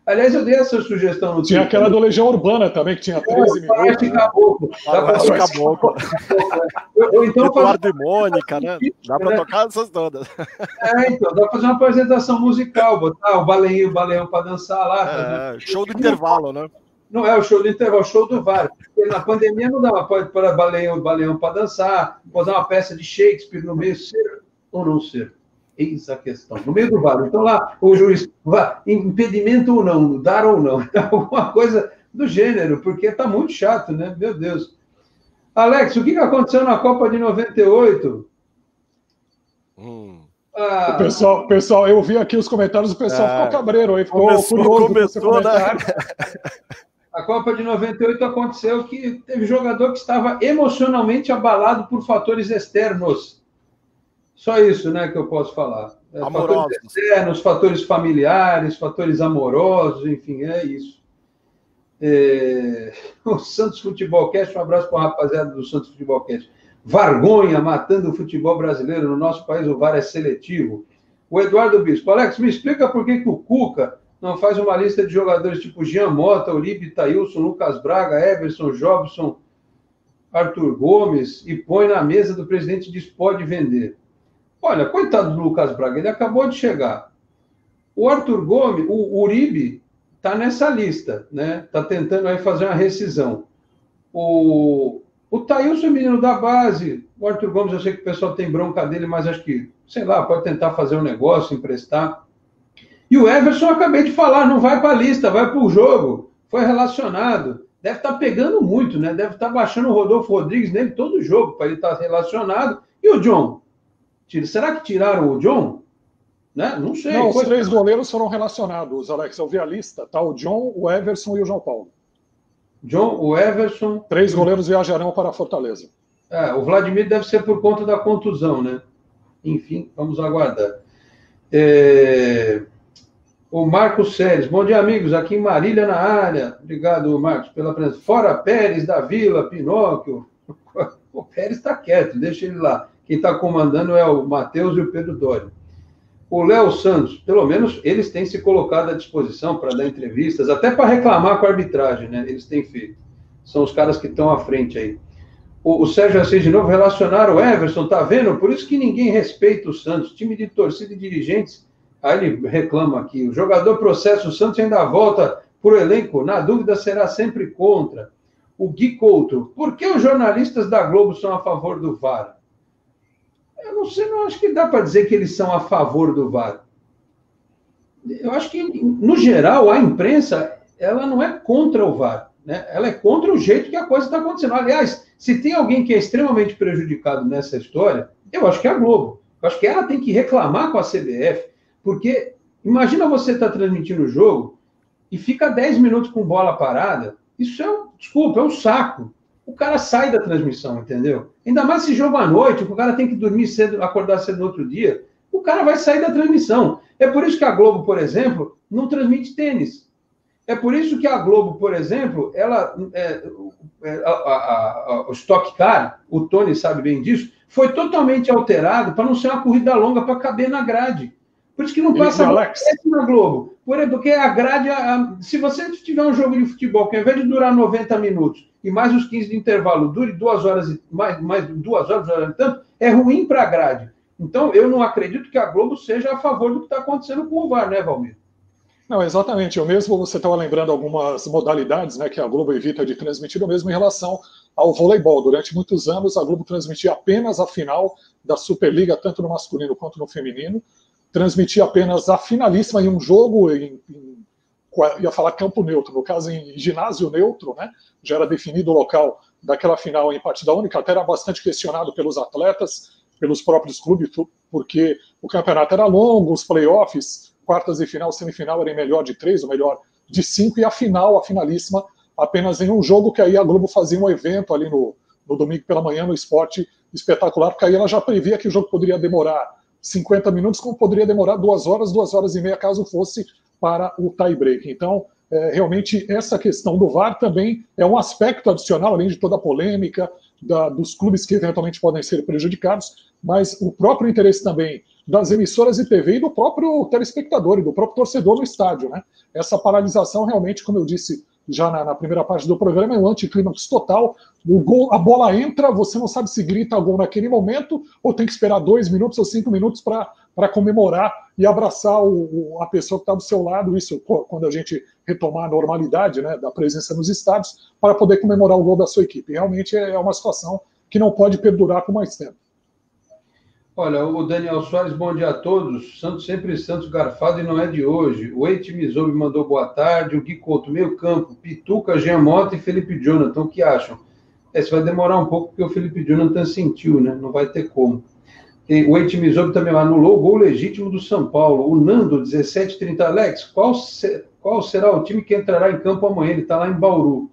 Aliás, eu dei essa sugestão no Tinha aquela do Legião Urbana também, que tinha 13 minutos. Né? Caboclo. Caboclo. Ou então Eduardo e Mônica, né? Dá para tocar essas todas. Então, dá para fazer uma apresentação musical, botar o baleão para dançar lá. Show do intervalo, né? Não é o show do intervalo, é o show do VAR. Porque na pandemia não dava para pôr baleão para dançar, botar uma peça de Shakespeare no meio, ser ou não ser. Eis a questão. No meio do VAR. Então lá, o juiz, impedimento ou não, dar ou não. Alguma coisa do gênero, porque está muito chato, né? Meu Deus. Alex, o que aconteceu na Copa de 98? Pessoal, eu vi aqui os comentários, o pessoal ficou cabreiro aí, ficou começou, né? A Copa de 98 aconteceu que teve jogador que estava emocionalmente abalado por fatores externos. Só isso, né, que eu posso falar. Amorosos. Fatores externos, fatores familiares, fatores amorosos, enfim, é isso. O Santos Futebol Cast, um abraço para a rapaziada do Santos Futebol Cast. Vergonha matando o futebol brasileiro. No nosso país o VAR é seletivo. O Eduardo Bispo. Alex, me explica por que o Cuca não faz uma lista de jogadores tipo Jean Mota, Uribe, Thailson, Lucas Braga, Everson, Jobson, Arthur Gomes e põe na mesa do presidente e diz pode vender. Olha, coitado do Lucas Braga, ele acabou de chegar. O Arthur Gomes, o Uribe, está nessa lista, né? Está tentando aí fazer uma rescisão. O Thailson é menino da base. O Arthur Gomes, eu sei que o pessoal tem bronca dele, mas acho que, sei lá, pode tentar fazer um negócio, emprestar. E o Everson, eu acabei de falar, não vai para a lista, vai para o jogo. Foi relacionado. Deve estar pegando muito, né? Deve estar baixando o Rodolfo Rodrigues nele todo jogo, para ele estar relacionado. E o John? Será que tiraram o John? Né? Não sei. Não, os 3 goleiros foram relacionados, Alex. Eu vi a lista. Tá o John, o Everson e o João Paulo. John, o Everson... 3 goleiros viajarão para a Fortaleza. O Vladimir deve ser por conta da contusão, né? Enfim, vamos aguardar. O Marcos Seles. Bom dia, amigos. Aqui em Marília, na área. Obrigado, Marcos, pela presença. Fora Pérez, da Vila, Pinóquio. O Pérez está quieto, deixa ele lá. Quem está comandando é o Matheus e o Pedro Doria. O Léo Santos, pelo menos eles têm se colocado à disposição para dar entrevistas, até para reclamar com a arbitragem, né? Eles têm feito. São os caras que estão à frente aí. O Sérgio Assis, de novo, relacionaram o Everson, tá vendo? Por isso que ninguém respeita o Santos. Time de torcida e dirigentes. Aí ele reclama aqui. O jogador processa o Santos e ainda volta para o elenco. Na dúvida, será sempre contra. O Gui Couto. Por que os jornalistas da Globo são a favor do VAR? Eu não sei, não acho que dá para dizer que eles são a favor do VAR. Eu acho que, no geral, a imprensa ela não é contra o VAR, né? Ela é contra o jeito que a coisa está acontecendo. Aliás, se tem alguém que é extremamente prejudicado nessa história, eu acho que é a Globo. Eu acho que ela tem que reclamar com a CBF, porque imagina você estar transmitindo o jogo e fica 10 minutos com bola parada. Isso é um saco. O cara sai da transmissão, entendeu? Ainda mais se jogo à noite, o cara tem que dormir cedo, acordar cedo no outro dia, o cara vai sair da transmissão. É por isso que a Globo, por exemplo, não transmite tênis. É por isso que a Globo, por exemplo, o Stock Car, o Tony sabe bem disso, foi totalmente alterado para não ser uma corrida longa para caber na grade. Por isso que não passa na Globo. Porque a grade, se você tiver um jogo de futebol que ao invés de durar 90 minutos, e mais os 15 de intervalo, dure 2 horas, mais 2 horas, tanto, é ruim para a grade. Então, eu não acredito que a Globo seja a favor do que está acontecendo com o VAR, né, Valmir? Não, exatamente. Você estava lembrando algumas modalidades, né, que a Globo evita de transmitir, o mesmo em relação ao voleibol. Durante muitos anos, a Globo transmitia apenas a final da Superliga, tanto no masculino quanto no feminino. Transmitia apenas a finalíssima em um jogo ia falar campo neutro, no caso em ginásio neutro, né? Já era definido o local daquela final em partida única, até era bastante questionado pelos atletas, pelos próprios clubes, porque o campeonato era longo, os playoffs, quartas de final, semifinal era em melhor de 3, o melhor de 5, e a final, a finalíssima, apenas em um jogo, que aí a Globo fazia um evento ali no domingo pela manhã, no Esporte Espetacular, porque aí ela já previa que o jogo poderia demorar 50 minutos, como poderia demorar 2 horas e meia, caso fosse para o tie-break. Então, realmente, essa questão do VAR também é um aspecto adicional, além de toda a polêmica dos clubes que eventualmente podem ser prejudicados, mas o próprio interesse também das emissoras de TV e do próprio telespectador e do próprio torcedor no estádio, né? Essa paralisação realmente, como eu disse já na primeira parte do programa, é um anticlímax total. O gol, a bola entra, você não sabe se grita gol naquele momento ou tem que esperar 2 minutos ou 5 minutos para comemorar e abraçar a pessoa que está do seu lado, isso quando a gente retomar a normalidade, né, da presença nos estádios, para poder comemorar o gol da sua equipe. Realmente é uma situação que não pode perdurar por mais tempo. Olha, o Daniel Soares, bom dia a todos. Santos sempre Santos garfado e não é de hoje. O Eite Mizobi mandou boa tarde. O Gui Couto, meio campo, Pituca, Jean Mota e Felipe Jonathan. O que acham? Isso vai demorar um pouco porque o Felipe Jonathan sentiu, né? Não vai ter como. E o Eite Mizobi também anulou o gol legítimo do São Paulo. O Nando, 17:30. Alex, qual será o time que entrará em campo amanhã? Ele está lá em Bauru.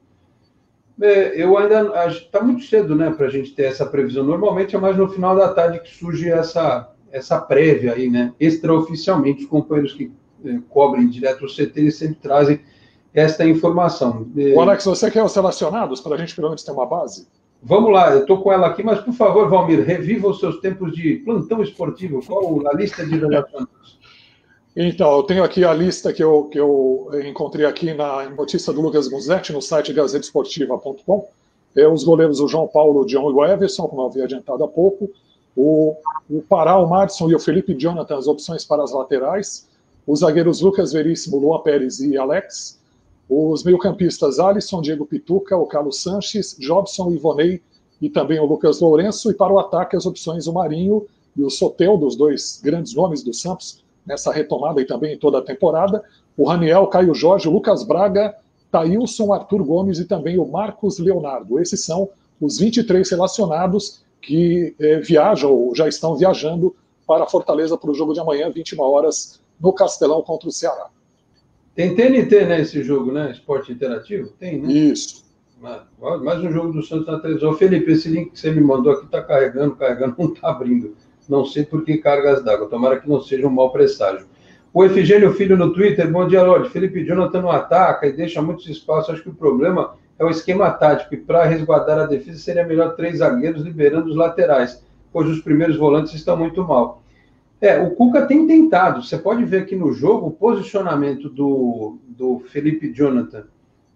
Eu ainda está muito cedo, né, para a gente ter essa previsão. Normalmente é mais no final da tarde que surge essa prévia aí, né? Extraoficialmente, os companheiros que cobrem direto o CT, eles sempre trazem esta informação. Alex, você quer os relacionados para a gente pelo menos ter uma base? Vamos lá, eu estou com ela aqui, mas por favor, Valmir, reviva os seus tempos de plantão esportivo. Qual a lista de relacionados? Então, eu tenho aqui a lista que eu encontrei aqui na notícia do Lucas Musetti, no site gazetesportiva.com. Os goleiros, o João Paulo, o John e o Everson, como eu havia adiantado há pouco. O Pará, o Madison e o Felipe Jonathan, as opções para as laterais. Os zagueiros Lucas Veríssimo, Luan Pérez e Alex. Os meio-campistas Alisson, Diego Pituca, o Carlos Sanches, Jobson, Ivonei e também o Lucas Lourenço. E para o ataque, as opções o Marinho e o Soteldo, os dois grandes nomes do Santos, nessa retomada e também em toda a temporada, o Raniel, Caio Jorge, o Lucas Braga, Thailson, Arthur Gomes e também o Marcos Leonardo. Esses são os 23 relacionados que viajam ou já estão viajando para Fortaleza para o jogo de amanhã, 21 horas, no Castelão contra o Ceará. Tem TNT, né, esse jogo, né? Esporte interativo? Tem, né? Isso. Mais um jogo do Santos na televisão. Felipe, esse link que você me mandou aqui está carregando, não está abrindo. Não sei por que cargas d'água. Tomara que não seja um mau presságio. O Efigênio Filho no Twitter. Bom dia, Lorde. Felipe Jonathan não ataca e deixa muitos espaços. Acho que o problema é o esquema tático. E para resguardar a defesa seria melhor 3 zagueiros liberando os laterais, pois os primeiros volantes estão muito mal. O Cuca tem tentado. Você pode ver aqui no jogo o posicionamento do Felipe Jonathan,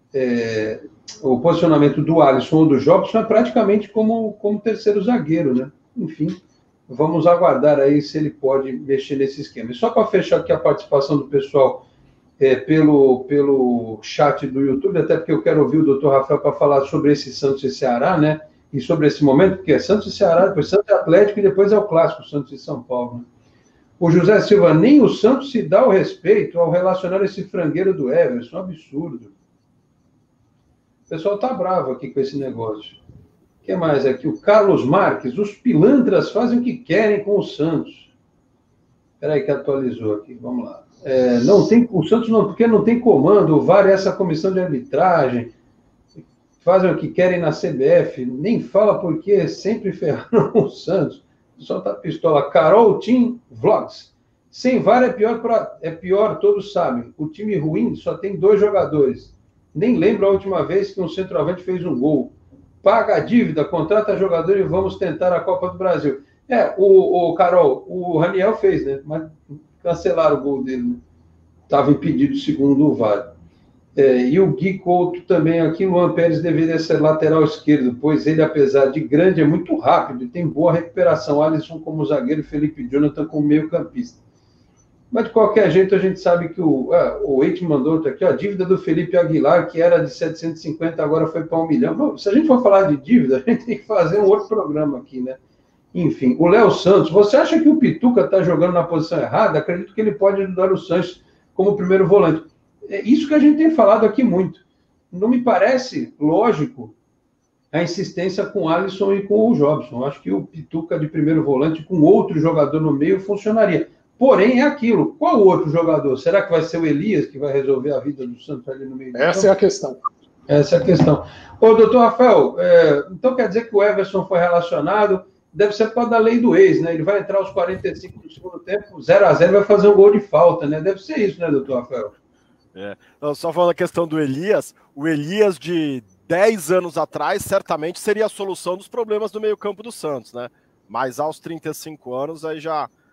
o posicionamento do Alisson ou do Jobson é praticamente como terceiro zagueiro, né? Enfim. Vamos aguardar aí se ele pode mexer nesse esquema. E só para fechar aqui a participação do pessoal pelo chat do YouTube, até porque eu quero ouvir o doutor Rafael para falar sobre esse Santos e Ceará, né? E sobre esse momento, porque é Santos e Ceará, depois Santos e Atlético e depois é o clássico Santos e São Paulo. Né? O José Silva, nem o Santos se dá o respeito ao relacionar esse frangueiro do Everson, um absurdo. O pessoal está bravo aqui com esse negócio. O que mais aqui? O Carlos Marques. Os pilantras fazem o que querem com o Santos. Espera aí que atualizou aqui. Vamos lá. O Santos não, porque não tem comando. O VAR é essa comissão de arbitragem. Fazem o que querem na CBF. Nem fala porque sempre ferraram o Santos. Só tá pistola. Carol Team Vlogs. Sem VAR é pior, todos sabem. O time ruim só tem 2 jogadores. Nem lembro a última vez que um centroavante fez um gol. Paga a dívida, contrata jogador e vamos tentar a Copa do Brasil. Carol, o Raniel fez, né? Mas cancelaram o gol dele. Né? Estava impedido segundo o VAR. E o Gui Couto também aqui, o Luan Pérez deveria ser lateral esquerdo, pois ele, apesar de grande, é muito rápido e tem boa recuperação. Alisson como zagueiro, Felipe Jonathan como meio campista. Mas, de qualquer jeito, a gente sabe que o Eite mandou aqui, a dívida do Felipe Aguilar, que era de 750, agora foi para 1 milhão. Bom, se a gente for falar de dívida, a gente tem que fazer um outro programa aqui, né? Enfim, o Léo Santos, você acha que o Pituca está jogando na posição errada? Acredito que ele pode ajudar o Sanches como primeiro volante. É isso que a gente tem falado aqui muito. Não me parece lógico a insistência com o Alisson e com o Jobson. Acho que o Pituca de primeiro volante com outro jogador no meio funcionaria. Porém, é aquilo. Qual outro jogador? Será que vai ser o Elias que vai resolver a vida do Santos ali no meio? Essa é a questão. Essa é a questão. Ô, doutor Rafael, então quer dizer que o Everson foi relacionado, deve ser por causa da lei do ex, né? Ele vai entrar aos 45 do segundo tempo, 0-0, vai fazer um gol de falta, né? Deve ser isso, né, doutor Rafael? Não, só falando a questão do Elias, o Elias de 10 anos atrás certamente seria a solução dos problemas do meio-campo do Santos, né? Mas aos 35 anos aí já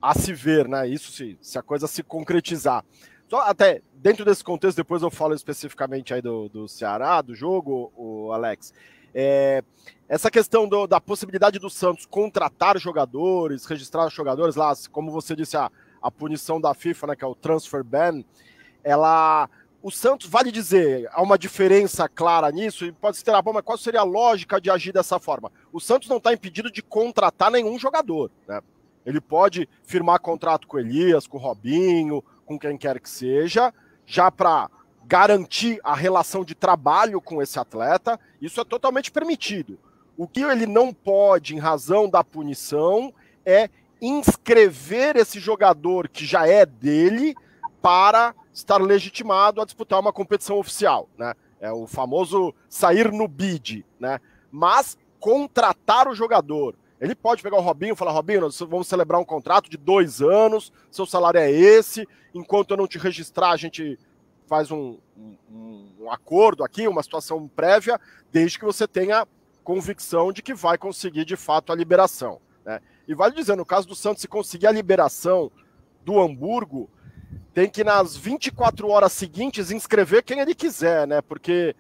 a se ver, né? Isso se a coisa se concretizar. Só até dentro desse contexto, depois eu falo especificamente aí do Ceará, do jogo, o Alex. Essa questão da possibilidade do Santos contratar jogadores, registrar jogadores lá, como você disse, a punição da FIFA, né, que é o transfer ban, o Santos, vale dizer, há uma diferença clara nisso, e pode se ter, bom, mas qual seria a lógica de agir dessa forma? O Santos não está impedido de contratar nenhum jogador, né? Ele pode firmar contrato com o Elias, com o Robinho, com quem quer que seja, já para garantir a relação de trabalho com esse atleta. Isso é totalmente permitido. O que ele não pode, em razão da punição, é inscrever esse jogador que já é dele para estar legitimado a disputar uma competição oficial, né? É o famoso sair no bid, né? Mas contratar o jogador. Ele pode pegar o Robinho e falar, Robinho, nós vamos celebrar um contrato de 2 anos, seu salário é esse, enquanto eu não te registrar, a gente faz um acordo aqui, uma situação prévia, desde que você tenha convicção de que vai conseguir, de fato, a liberação, né? E vale dizer, no caso do Santos, se conseguir a liberação do Hamburgo, tem que, nas 24 horas seguintes, inscrever quem ele quiser, né? Porque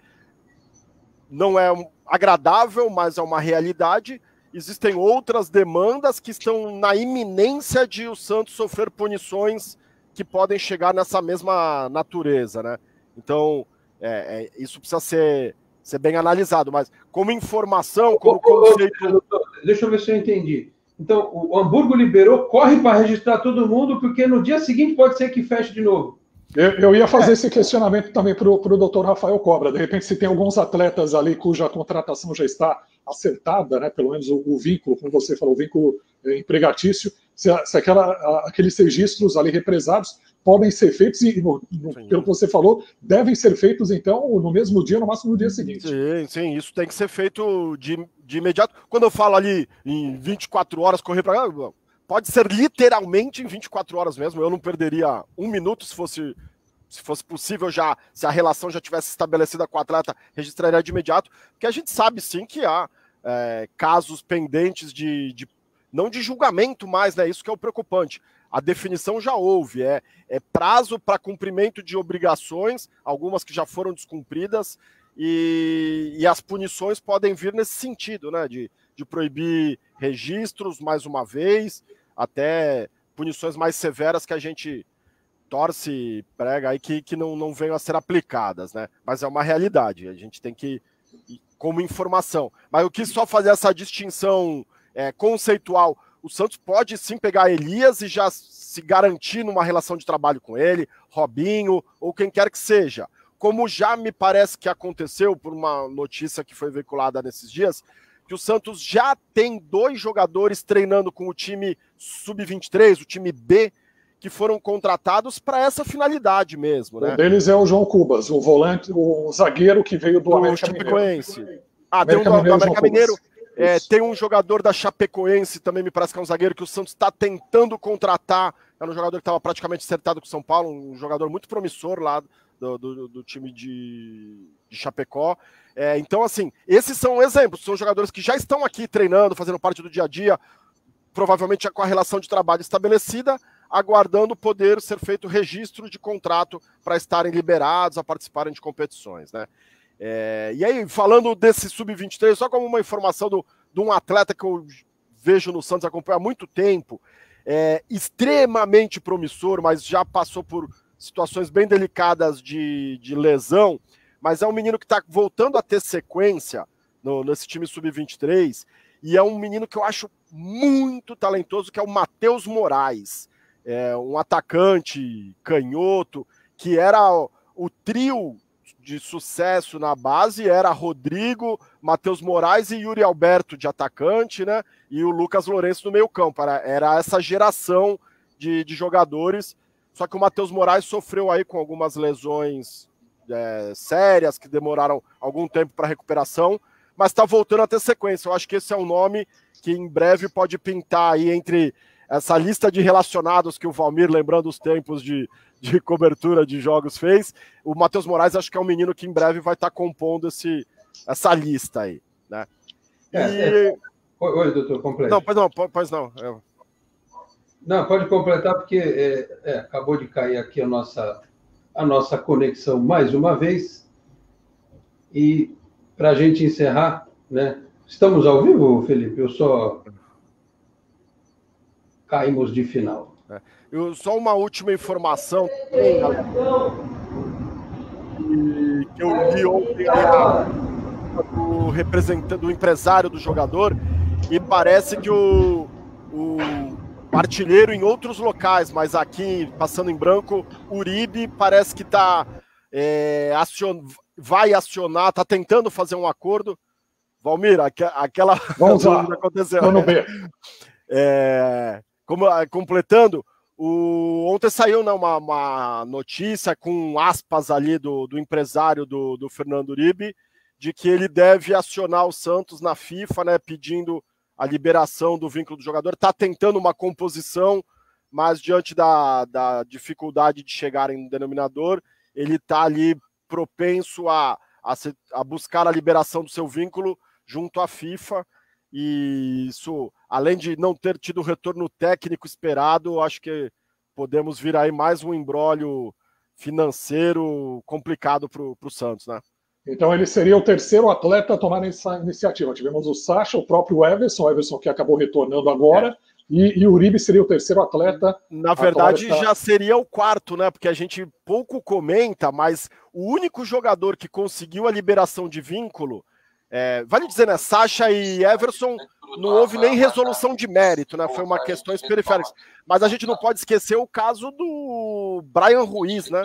não é agradável, mas é uma realidade. Existem outras demandas que estão na iminência de o Santos sofrer punições que podem chegar nessa mesma natureza, né? Então, isso precisa ser bem analisado, mas como informação, como conceito... Deixa eu ver se eu entendi. Então, o Hamburgo liberou, corre para registrar todo mundo, porque no dia seguinte pode ser que feche de novo. Eu ia fazer esse questionamento também para o doutor Rafael Cobra. De repente, se tem alguns atletas ali cuja contratação já está acertada, né, pelo menos o vínculo, como você falou, o vínculo empregatício, se aqueles registros ali represados podem ser feitos, e pelo que você falou, devem ser feitos, então, no mesmo dia, no máximo no dia seguinte. Sim, isso tem que ser feito de imediato. Quando eu falo ali em 24 horas, correr para cá, pode ser literalmente em 24 horas mesmo. Eu não perderia 1 minuto se fosse possível, se a relação já tivesse estabelecida com o atleta, registraria de imediato, porque a gente sabe sim que há casos pendentes não de julgamento mais, né? Isso que é o preocupante. A definição já houve, é prazo para cumprimento de obrigações, algumas que já foram descumpridas, e as punições podem vir nesse sentido, né? De proibir registros mais uma vez, até punições mais severas que a gente torce e prega aí que não venham a ser aplicadas, né? Mas é uma realidade, a gente tem que, como informação. Mas eu quis só fazer essa distinção conceitual. O Santos pode sim pegar Elias e já se garantir numa relação de trabalho com ele, Robinho, ou quem quer que seja. Como já me parece que aconteceu por uma notícia que foi veiculada nesses dias, que o Santos já tem 2 jogadores treinando com o time Sub-23, o time B, que foram contratados para essa finalidade mesmo, né? Um deles é o João Cubas, o volante, o zagueiro que veio do América Chapecoense. Tem um do América Mineiro. Tem um jogador da Chapecoense, também me parece que é um zagueiro que o Santos está tentando contratar. Era um jogador que estava praticamente acertado com o São Paulo, um jogador muito promissor lá do time de Chapecó. Então, assim, esses são exemplos, são jogadores que já estão aqui treinando, fazendo parte do dia a dia, provavelmente já com a relação de trabalho estabelecida, aguardando poder ser feito registro de contrato para estarem liberados a participarem de competições, né? E aí, falando desse Sub-23, só como uma informação de um atleta que eu vejo no Santos, acompanha há muito tempo, extremamente promissor, mas já passou por situações bem delicadas de lesão, mas é um menino que está voltando a ter sequência nesse time Sub-23, e é um menino que eu acho muito talentoso, que é o Matheus Moraes, um atacante canhoto, que era o trio de sucesso na base, era Rodrigo, Matheus Moraes e Yuri Alberto de atacante, né? E o Lucas Lourenço no meio campo. Era essa geração de jogadores, só que o Matheus Moraes sofreu aí com algumas lesões sérias, que demoraram algum tempo para recuperação, mas está voltando a ter sequência. Eu acho que esse é um nome que em breve pode pintar aí entre essa lista de relacionados que o Valmir, lembrando os tempos de cobertura de jogos, fez. O Matheus Moraes acho que é um menino que em breve vai estar compondo essa lista aí, né? Oi, doutor, completo. Não, pois não. Não, pode completar, porque acabou de cair aqui a nossa conexão mais uma vez. E para a gente encerrar, né? Estamos ao vivo, Felipe? Eu só caímos de final. Só uma última informação que eu li ontem do representante, do empresário do jogador, e parece que o artilheiro em outros locais, mas aqui, passando em branco, Uribe parece que vai acionar, está tentando fazer um acordo. Valmir, aquela... Vamos lá, aconteceu. Vamos ver. Completando, ontem saiu uma notícia com aspas ali do empresário do Fernando Uribe, de que ele deve acionar o Santos na FIFA, né, pedindo a liberação do vínculo do jogador. Está tentando uma composição, mas diante da dificuldade de chegar em um denominador, ele está ali propenso a buscar a liberação do seu vínculo junto à FIFA. E isso, além de não ter tido o retorno técnico esperado, acho que podemos vir aí mais um imbróglio financeiro complicado para o Santos, né? Então ele seria o terceiro atleta a tomar essa iniciativa. Tivemos o Sacha, o próprio Everson que acabou retornando agora, e o Uribe seria o terceiro atleta. Na verdade, já seria o quarto, né? Porque a gente pouco comenta, mas o único jogador que conseguiu a liberação de vínculo, vale dizer, né? Sacha e Everson, não houve nem resolução de mérito, né? Foi uma questões periféricas. Mas a gente não pode esquecer o caso do Brian Ruiz, né?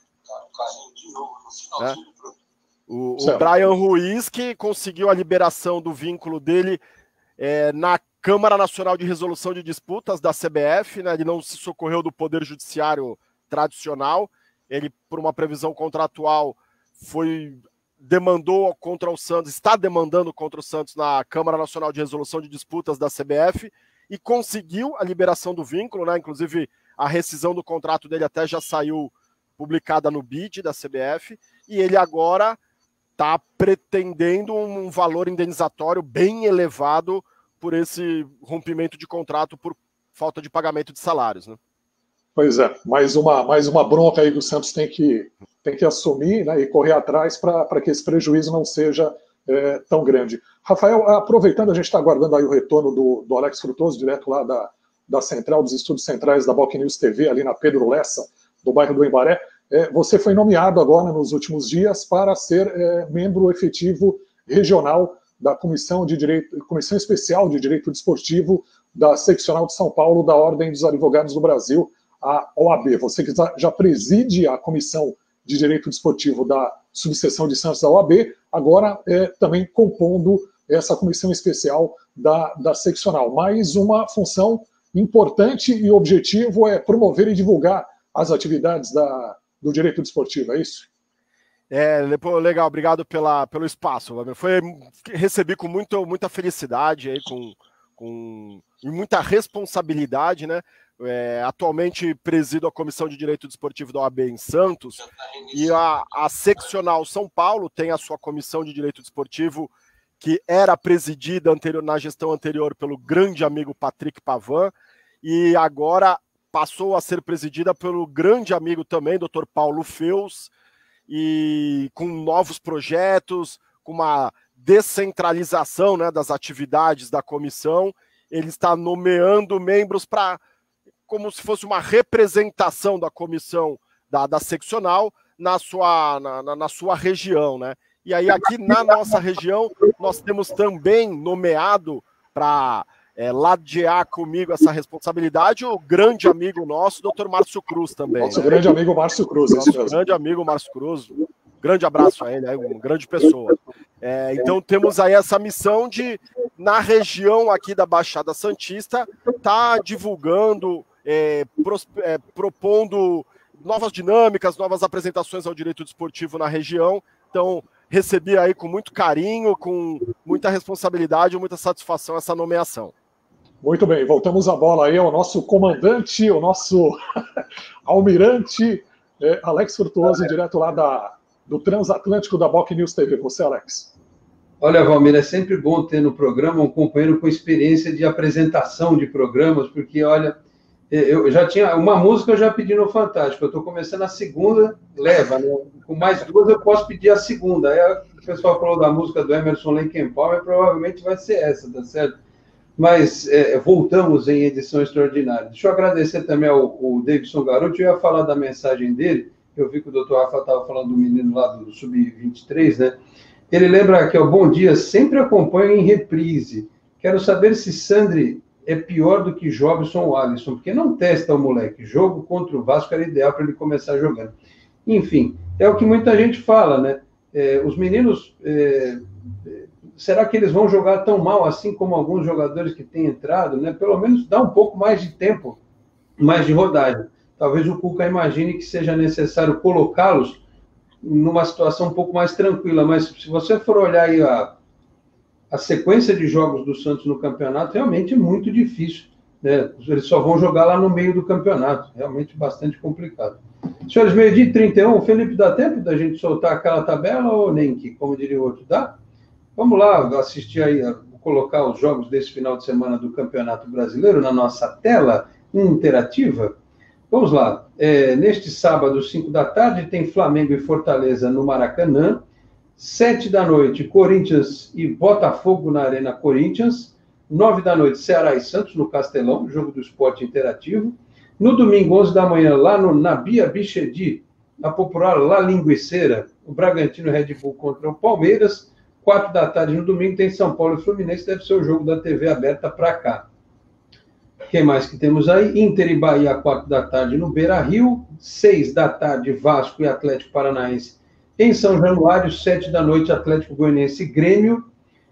O Brian Ruiz, que conseguiu a liberação do vínculo dele na Câmara Nacional de Resolução de Disputas da CBF, né? Ele não se socorreu do Poder Judiciário tradicional, ele, por uma previsão contratual, demandou contra o Santos, está demandando contra o Santos na Câmara Nacional de Resolução de Disputas da CBF e conseguiu a liberação do vínculo, né? Inclusive a rescisão do contrato dele até já saiu publicada no BID da CBF, e ele agora está pretendendo um valor indenizatório bem elevado por esse rompimento de contrato por falta de pagamento de salários, né? Pois é, mais uma bronca aí que o Santos tem que assumir, né, e correr atrás para que esse prejuízo não seja tão grande. Rafael, aproveitando, a gente está aguardando aí o retorno do Alex Frutuoso, direto lá da Central, dos Estúdios Centrais da Boc News TV, ali na Pedro Lessa, do bairro do Embaré. Você foi nomeado agora, nos últimos dias, para ser membro efetivo regional da Comissão Especial de Direito Desportivo da Seccional de São Paulo da Ordem dos Advogados do Brasil, a OAB. Você que já preside a Comissão de Direito Desportivo da Subseção de Santos da OAB, agora também compondo essa comissão especial da Seccional. Mais uma função importante e objetivo é promover e divulgar as atividades do direito desportivo, é isso? Legal, obrigado pelo espaço. Recebi com muita felicidade, aí, e muita responsabilidade, né? Atualmente presido a Comissão de Direito Desportivo da OAB em Santos, e a Seccional São Paulo tem a sua Comissão de Direito Desportivo, que era presidida na gestão anterior pelo grande amigo Patrick Pavan, e agora passou a ser presidida pelo grande amigo também, Dr. Paulo Feus, e com novos projetos, com uma descentralização, né, das atividades da comissão. Ele está nomeando membros como se fosse uma representação da comissão da seccional na sua região, né? E aí aqui na nossa região nós temos também nomeado para ladear comigo essa responsabilidade o grande amigo nosso, Dr. Márcio Cruz também. Nosso grande amigo Márcio Cruz. Nosso grande amigo Márcio Cruz. Grande abraço a ele, uma grande pessoa. Então temos aí essa missão de, na região aqui da Baixada Santista, tá divulgando, propondo novas dinâmicas, novas apresentações ao direito desportivo na região. Então, recebi aí com muito carinho, com muita responsabilidade e muita satisfação essa nomeação. Muito bem, voltamos a bola aí ao nosso comandante, o nosso almirante, Alex Frutuoso, direto lá do Transatlântico da Boc News TV. Você, Alex? Olha, Valmir, é sempre bom ter no programa um companheiro com experiência de apresentação de programas, porque, olha, Eu já tinha uma música, eu já pedi no Fantástico. Eu estou começando a segunda, leva, né? Com mais duas eu posso pedir a segunda. Aí o pessoal falou da música do Emerson Lake and Palmer, provavelmente vai ser essa, tá certo? Mas voltamos em edição extraordinária. Deixa eu agradecer também ao Davidson Garoto. Eu ia falar da mensagem dele. Eu vi que o doutor Rafa estava falando do menino lá do Sub-23, né? Ele lembra aqui, ó, bom dia, sempre acompanho em reprise. Quero saber se Sandri é pior do que Jobson ou Alisson, porque não testa o moleque. Jogo contra o Vasco era ideal para ele começar jogando. Enfim, é o que muita gente fala, né? Os meninos, será que eles vão jogar tão mal assim como alguns jogadores que têm entrado, né? Pelo menos dá um pouco mais de tempo, mais de rodagem. Talvez o Cuca imagine que seja necessário colocá-los numa situação um pouco mais tranquila, mas se você for olhar aí a sequência de jogos do Santos no campeonato, realmente é muito difícil, né? Eles só vão jogar lá no meio do campeonato, realmente bastante complicado. Senhores, 12h31, Felipe, dá tempo da gente soltar aquela tabela ou nem que, como diria o outro, dá? Vamos lá assistir aí, colocar os jogos desse final de semana do Campeonato Brasileiro na nossa tela interativa. Vamos lá, neste sábado, 5 da tarde, tem Flamengo e Fortaleza no Maracanã. 7 da noite, Corinthians e Botafogo na Arena Corinthians. 9 da noite, Ceará e Santos no Castelão, jogo do esporte interativo. No domingo, 11 da manhã, lá no Nabia Bichedi, a popular La Linguiceira, o Bragantino Red Bull contra o Palmeiras. 4 da tarde no domingo, tem São Paulo e Fluminense, deve ser o jogo da TV aberta para cá. Quem mais que temos aí? Inter e Bahia, 4 da tarde no Beira-Rio. 6 da tarde, Vasco e Atlético Paranaense em São Januário. 7 da noite, Atlético Goianiense e Grêmio.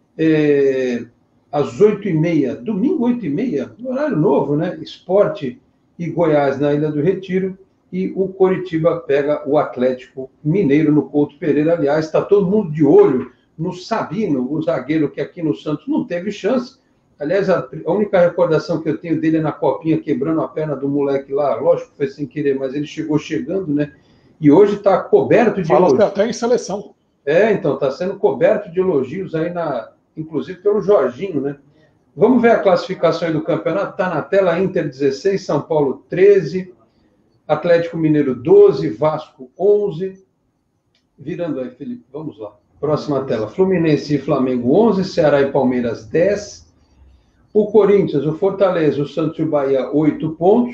Às 8h30, domingo 8h30, horário novo, né? Sport e Goiás na Ilha do Retiro. E o Coritiba pega o Atlético Mineiro no Couto Pereira. Aliás, está todo mundo de olho no Sabino, o zagueiro que aqui no Santos não teve chance. Aliás, a única recordação que eu tenho dele é na copinha, quebrando a perna do moleque lá. Lógico que foi sem querer, mas ele chegou chegando, né? E hoje está coberto de elogios. Fala até em seleção. Então, está sendo coberto de elogios aí, inclusive pelo Jorginho, né? Vamos ver a classificação aí do campeonato. Está na tela: Inter 16, São Paulo 13, Atlético Mineiro 12, Vasco 11. Virando aí, Felipe, vamos lá. Próxima tela: Fluminense e Flamengo 11, Ceará e Palmeiras 10. O Corinthians, o Fortaleza, o Santos e o Bahia, 8 pontos.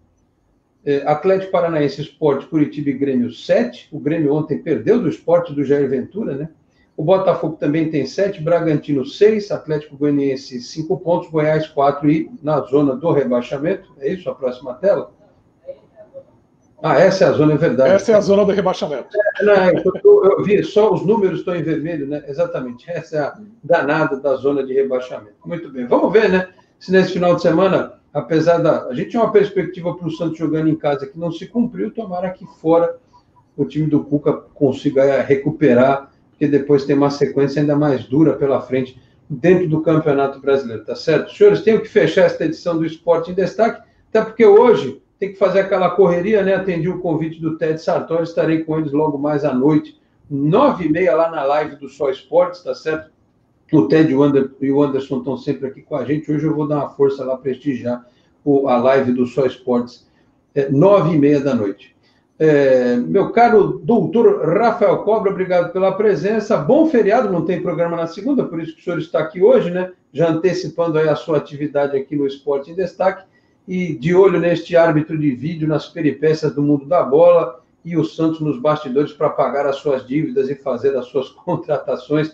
Atlético Paranaense, Sport, Curitiba e Grêmio, 7. O Grêmio ontem perdeu do Sport do Jair Ventura, né? O Botafogo também tem 7. Bragantino, 6. Atlético Goianiense, 5 pontos. Goiás, 4. E na zona do rebaixamento. É isso a próxima tela? Essa é a zona, é verdade. Essa é a zona do rebaixamento. Eu vi, só os números estão em vermelho, né? Exatamente. Essa é a danada da zona de rebaixamento. Muito bem. Vamos ver, né? Se nesse final de semana, apesar a gente tinha uma perspectiva para o Santos jogando em casa que não se cumpriu, tomara que fora o time do Cuca consiga recuperar, porque depois tem uma sequência ainda mais dura pela frente dentro do Campeonato Brasileiro, tá certo? Senhores, tenho que fechar esta edição do Esporte em Destaque, até porque hoje tem que fazer aquela correria, né? Atendi o convite do Ted Sartori, estarei com eles logo mais à noite, 9h30 lá na live do Só Esportes, tá certo? O Ted e o Anderson estão sempre aqui com a gente. Hoje eu vou dar uma força lá, prestigiar a live do Só Esportes, 9h30 da noite. Meu caro doutor Rafael Cobra, obrigado pela presença. Bom feriado, não tem programa na segunda, por isso que o senhor está aqui hoje, né? Já antecipando aí a sua atividade aqui no Esporte em Destaque. E de olho neste árbitro de vídeo, nas peripécias do mundo da bola, e o Santos nos bastidores para pagar as suas dívidas e fazer as suas contratações.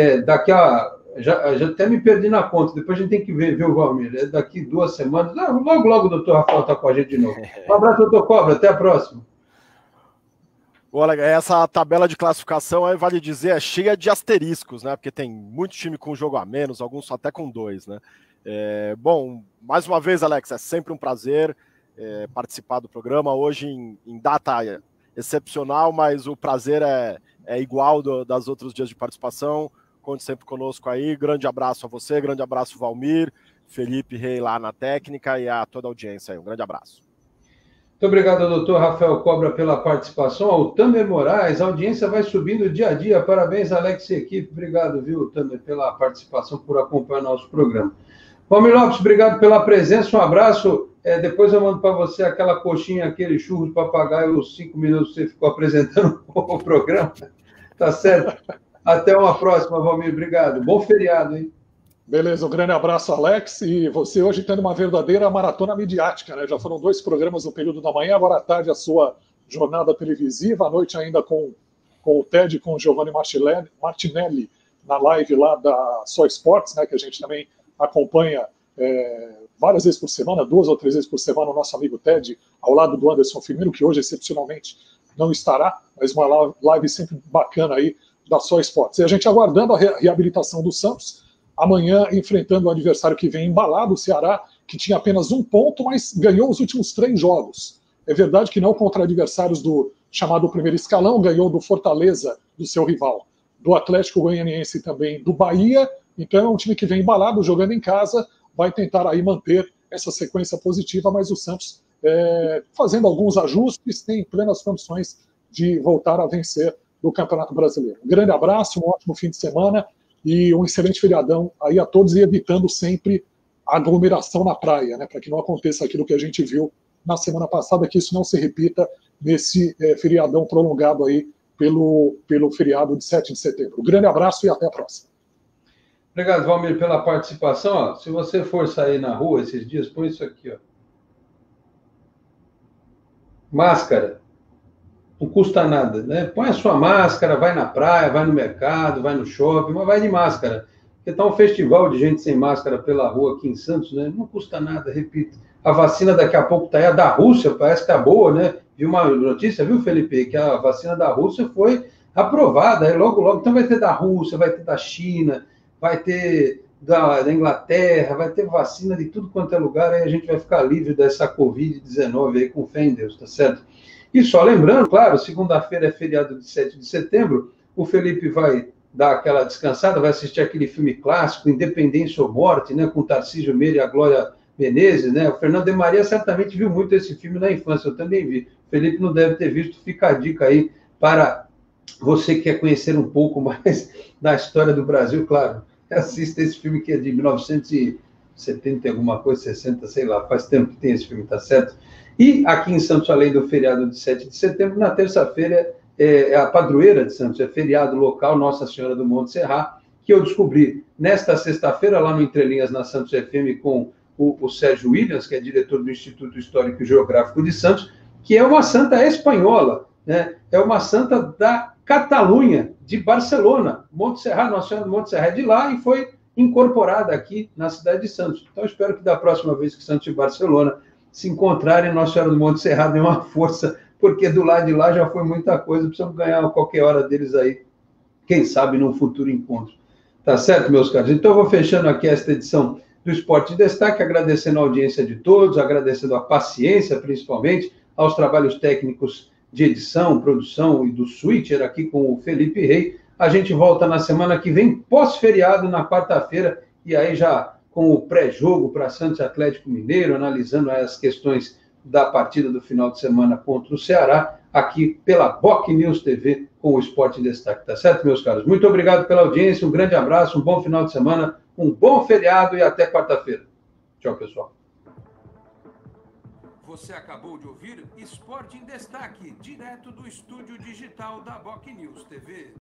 Já até me perdi na conta, depois a gente tem que ver, viu, Valmir? Daqui 2 semanas, logo o doutor Rafael está com a gente de novo. Um abraço, doutor Cobra, até a próxima. Olha, essa tabela de classificação, aí vale dizer, é cheia de asteriscos, né? Porque tem muito time com jogo a menos, alguns só até com 2, né? Bom, mais uma vez, Alex, é sempre um prazer participar do programa, hoje em data excepcional, mas o prazer é igual das outros dias de participação. Conte sempre conosco aí. Grande abraço a você, grande abraço Valmir, Felipe Rei lá na técnica e a toda a audiência aí. Um grande abraço. Muito obrigado, doutor Rafael Cobra, pela participação. Ao Tamer Moraes, a audiência vai subindo dia a dia. Parabéns, Alex e equipe. Obrigado, viu, Tamer, pela participação, por acompanhar nosso programa. Valmir Lopes, obrigado pela presença. Um abraço. Depois eu mando para você aquela coxinha, aquele churro de papagaio, os 5 minutos que você ficou apresentando o programa. Tá certo? Até uma próxima, Valmir. Obrigado. Bom feriado, hein? Beleza, um grande abraço, Alex. E você hoje tendo uma verdadeira maratona midiática, né? Já foram 2 programas no período da manhã, agora à tarde a sua jornada televisiva, à noite ainda com o TED e com o Giovanni Martinelli na live lá da Só Esportes, né? Que a gente também acompanha várias vezes por semana, 2 ou 3 vezes por semana, o nosso amigo TED, ao lado do Anderson Firmino, que hoje excepcionalmente não estará, mas uma live sempre bacana aí da Só Esportes. E a gente aguardando a reabilitação do Santos, amanhã enfrentando o adversário que vem embalado, o Ceará, que tinha apenas 1 ponto, mas ganhou os últimos 3 jogos. É verdade que não contra adversários do chamado primeiro escalão, ganhou do Fortaleza, do seu rival, do Atlético Goianiense também, do Bahia. Então é um time que vem embalado, jogando em casa, vai tentar aí manter essa sequência positiva, mas o Santos, fazendo alguns ajustes, tem plenas condições de voltar a vencer do Campeonato Brasileiro. Um grande abraço, um ótimo fim de semana e um excelente feriadão aí a todos, e evitando sempre a aglomeração na praia, né, para que não aconteça aquilo que a gente viu na semana passada, que isso não se repita nesse feriadão prolongado aí pelo feriado de 7 de setembro. Um grande abraço e até a próxima. Obrigado, Valmir, pela participação. Ó, se você for sair na rua esses dias, põe isso aqui, ó. Máscara. Não custa nada, né? Põe a sua máscara, vai na praia, vai no mercado, vai no shopping, mas vai de máscara. Porque está um festival de gente sem máscara pela rua aqui em Santos, né? Não custa nada, repito. A vacina daqui a pouco está aí, a da Rússia, parece que está boa, né? Viu uma notícia, viu, Felipe? Que a vacina da Rússia foi aprovada, aí logo. Então vai ter da Rússia, vai ter da China, vai ter da Inglaterra, vai ter vacina de tudo quanto é lugar, aí a gente vai ficar livre dessa Covid-19 aí, com fé em Deus, tá certo? E só lembrando, claro, segunda-feira é feriado de 7 de setembro, o Felipe vai dar aquela descansada, vai assistir aquele filme clássico, Independência ou Morte, né, com o Tarcísio Meira e a Glória Menezes, né? O Fernando de Maria certamente viu muito esse filme na infância, eu também vi. O Felipe não deve ter visto, fica a dica aí para você que quer conhecer um pouco mais da história do Brasil, claro. Assista esse filme que é de 1970 e alguma coisa, 60, sei lá, faz tempo que tem esse filme, tá certo? E aqui em Santos, além do feriado de 7 de setembro, na terça-feira é a padroeira de Santos, é feriado local Nossa Senhora do Monte Serrat, que eu descobri nesta sexta-feira, lá no Entre Linhas, na Santos FM, com o Sérgio Williams, que é diretor do Instituto Histórico e Geográfico de Santos, que é uma santa espanhola, né? É uma santa da Catalunha, de Barcelona. Monte Serrat, Nossa Senhora do Monte Serrat é de lá e foi incorporada aqui na cidade de Santos. Então, espero que da próxima vez que Santos e Barcelona se encontrarem, Nossa Senhora do Monte Serrat dê uma força, porque do lado de lá já foi muita coisa, precisamos ganhar a qualquer hora deles aí, quem sabe num futuro encontro. Tá certo, meus caros? Então, eu vou fechando aqui esta edição do Esporte em Destaque, agradecendo a audiência de todos, agradecendo a paciência, principalmente, aos trabalhos técnicos de edição, produção e do switcher aqui com o Felipe Rey. A gente volta na semana que vem, pós-feriado, na quarta-feira, e aí já com o pré-jogo para Santos Atlético Mineiro, analisando as questões da partida do final de semana contra o Ceará, aqui pela Boc News TV, com o Esporte em Destaque. Tá certo, meus caros? Muito obrigado pela audiência, um grande abraço, um bom final de semana, um bom feriado e até quarta-feira. Tchau, pessoal. Você acabou de ouvir Esporte em Destaque, direto do estúdio digital da Boc News TV.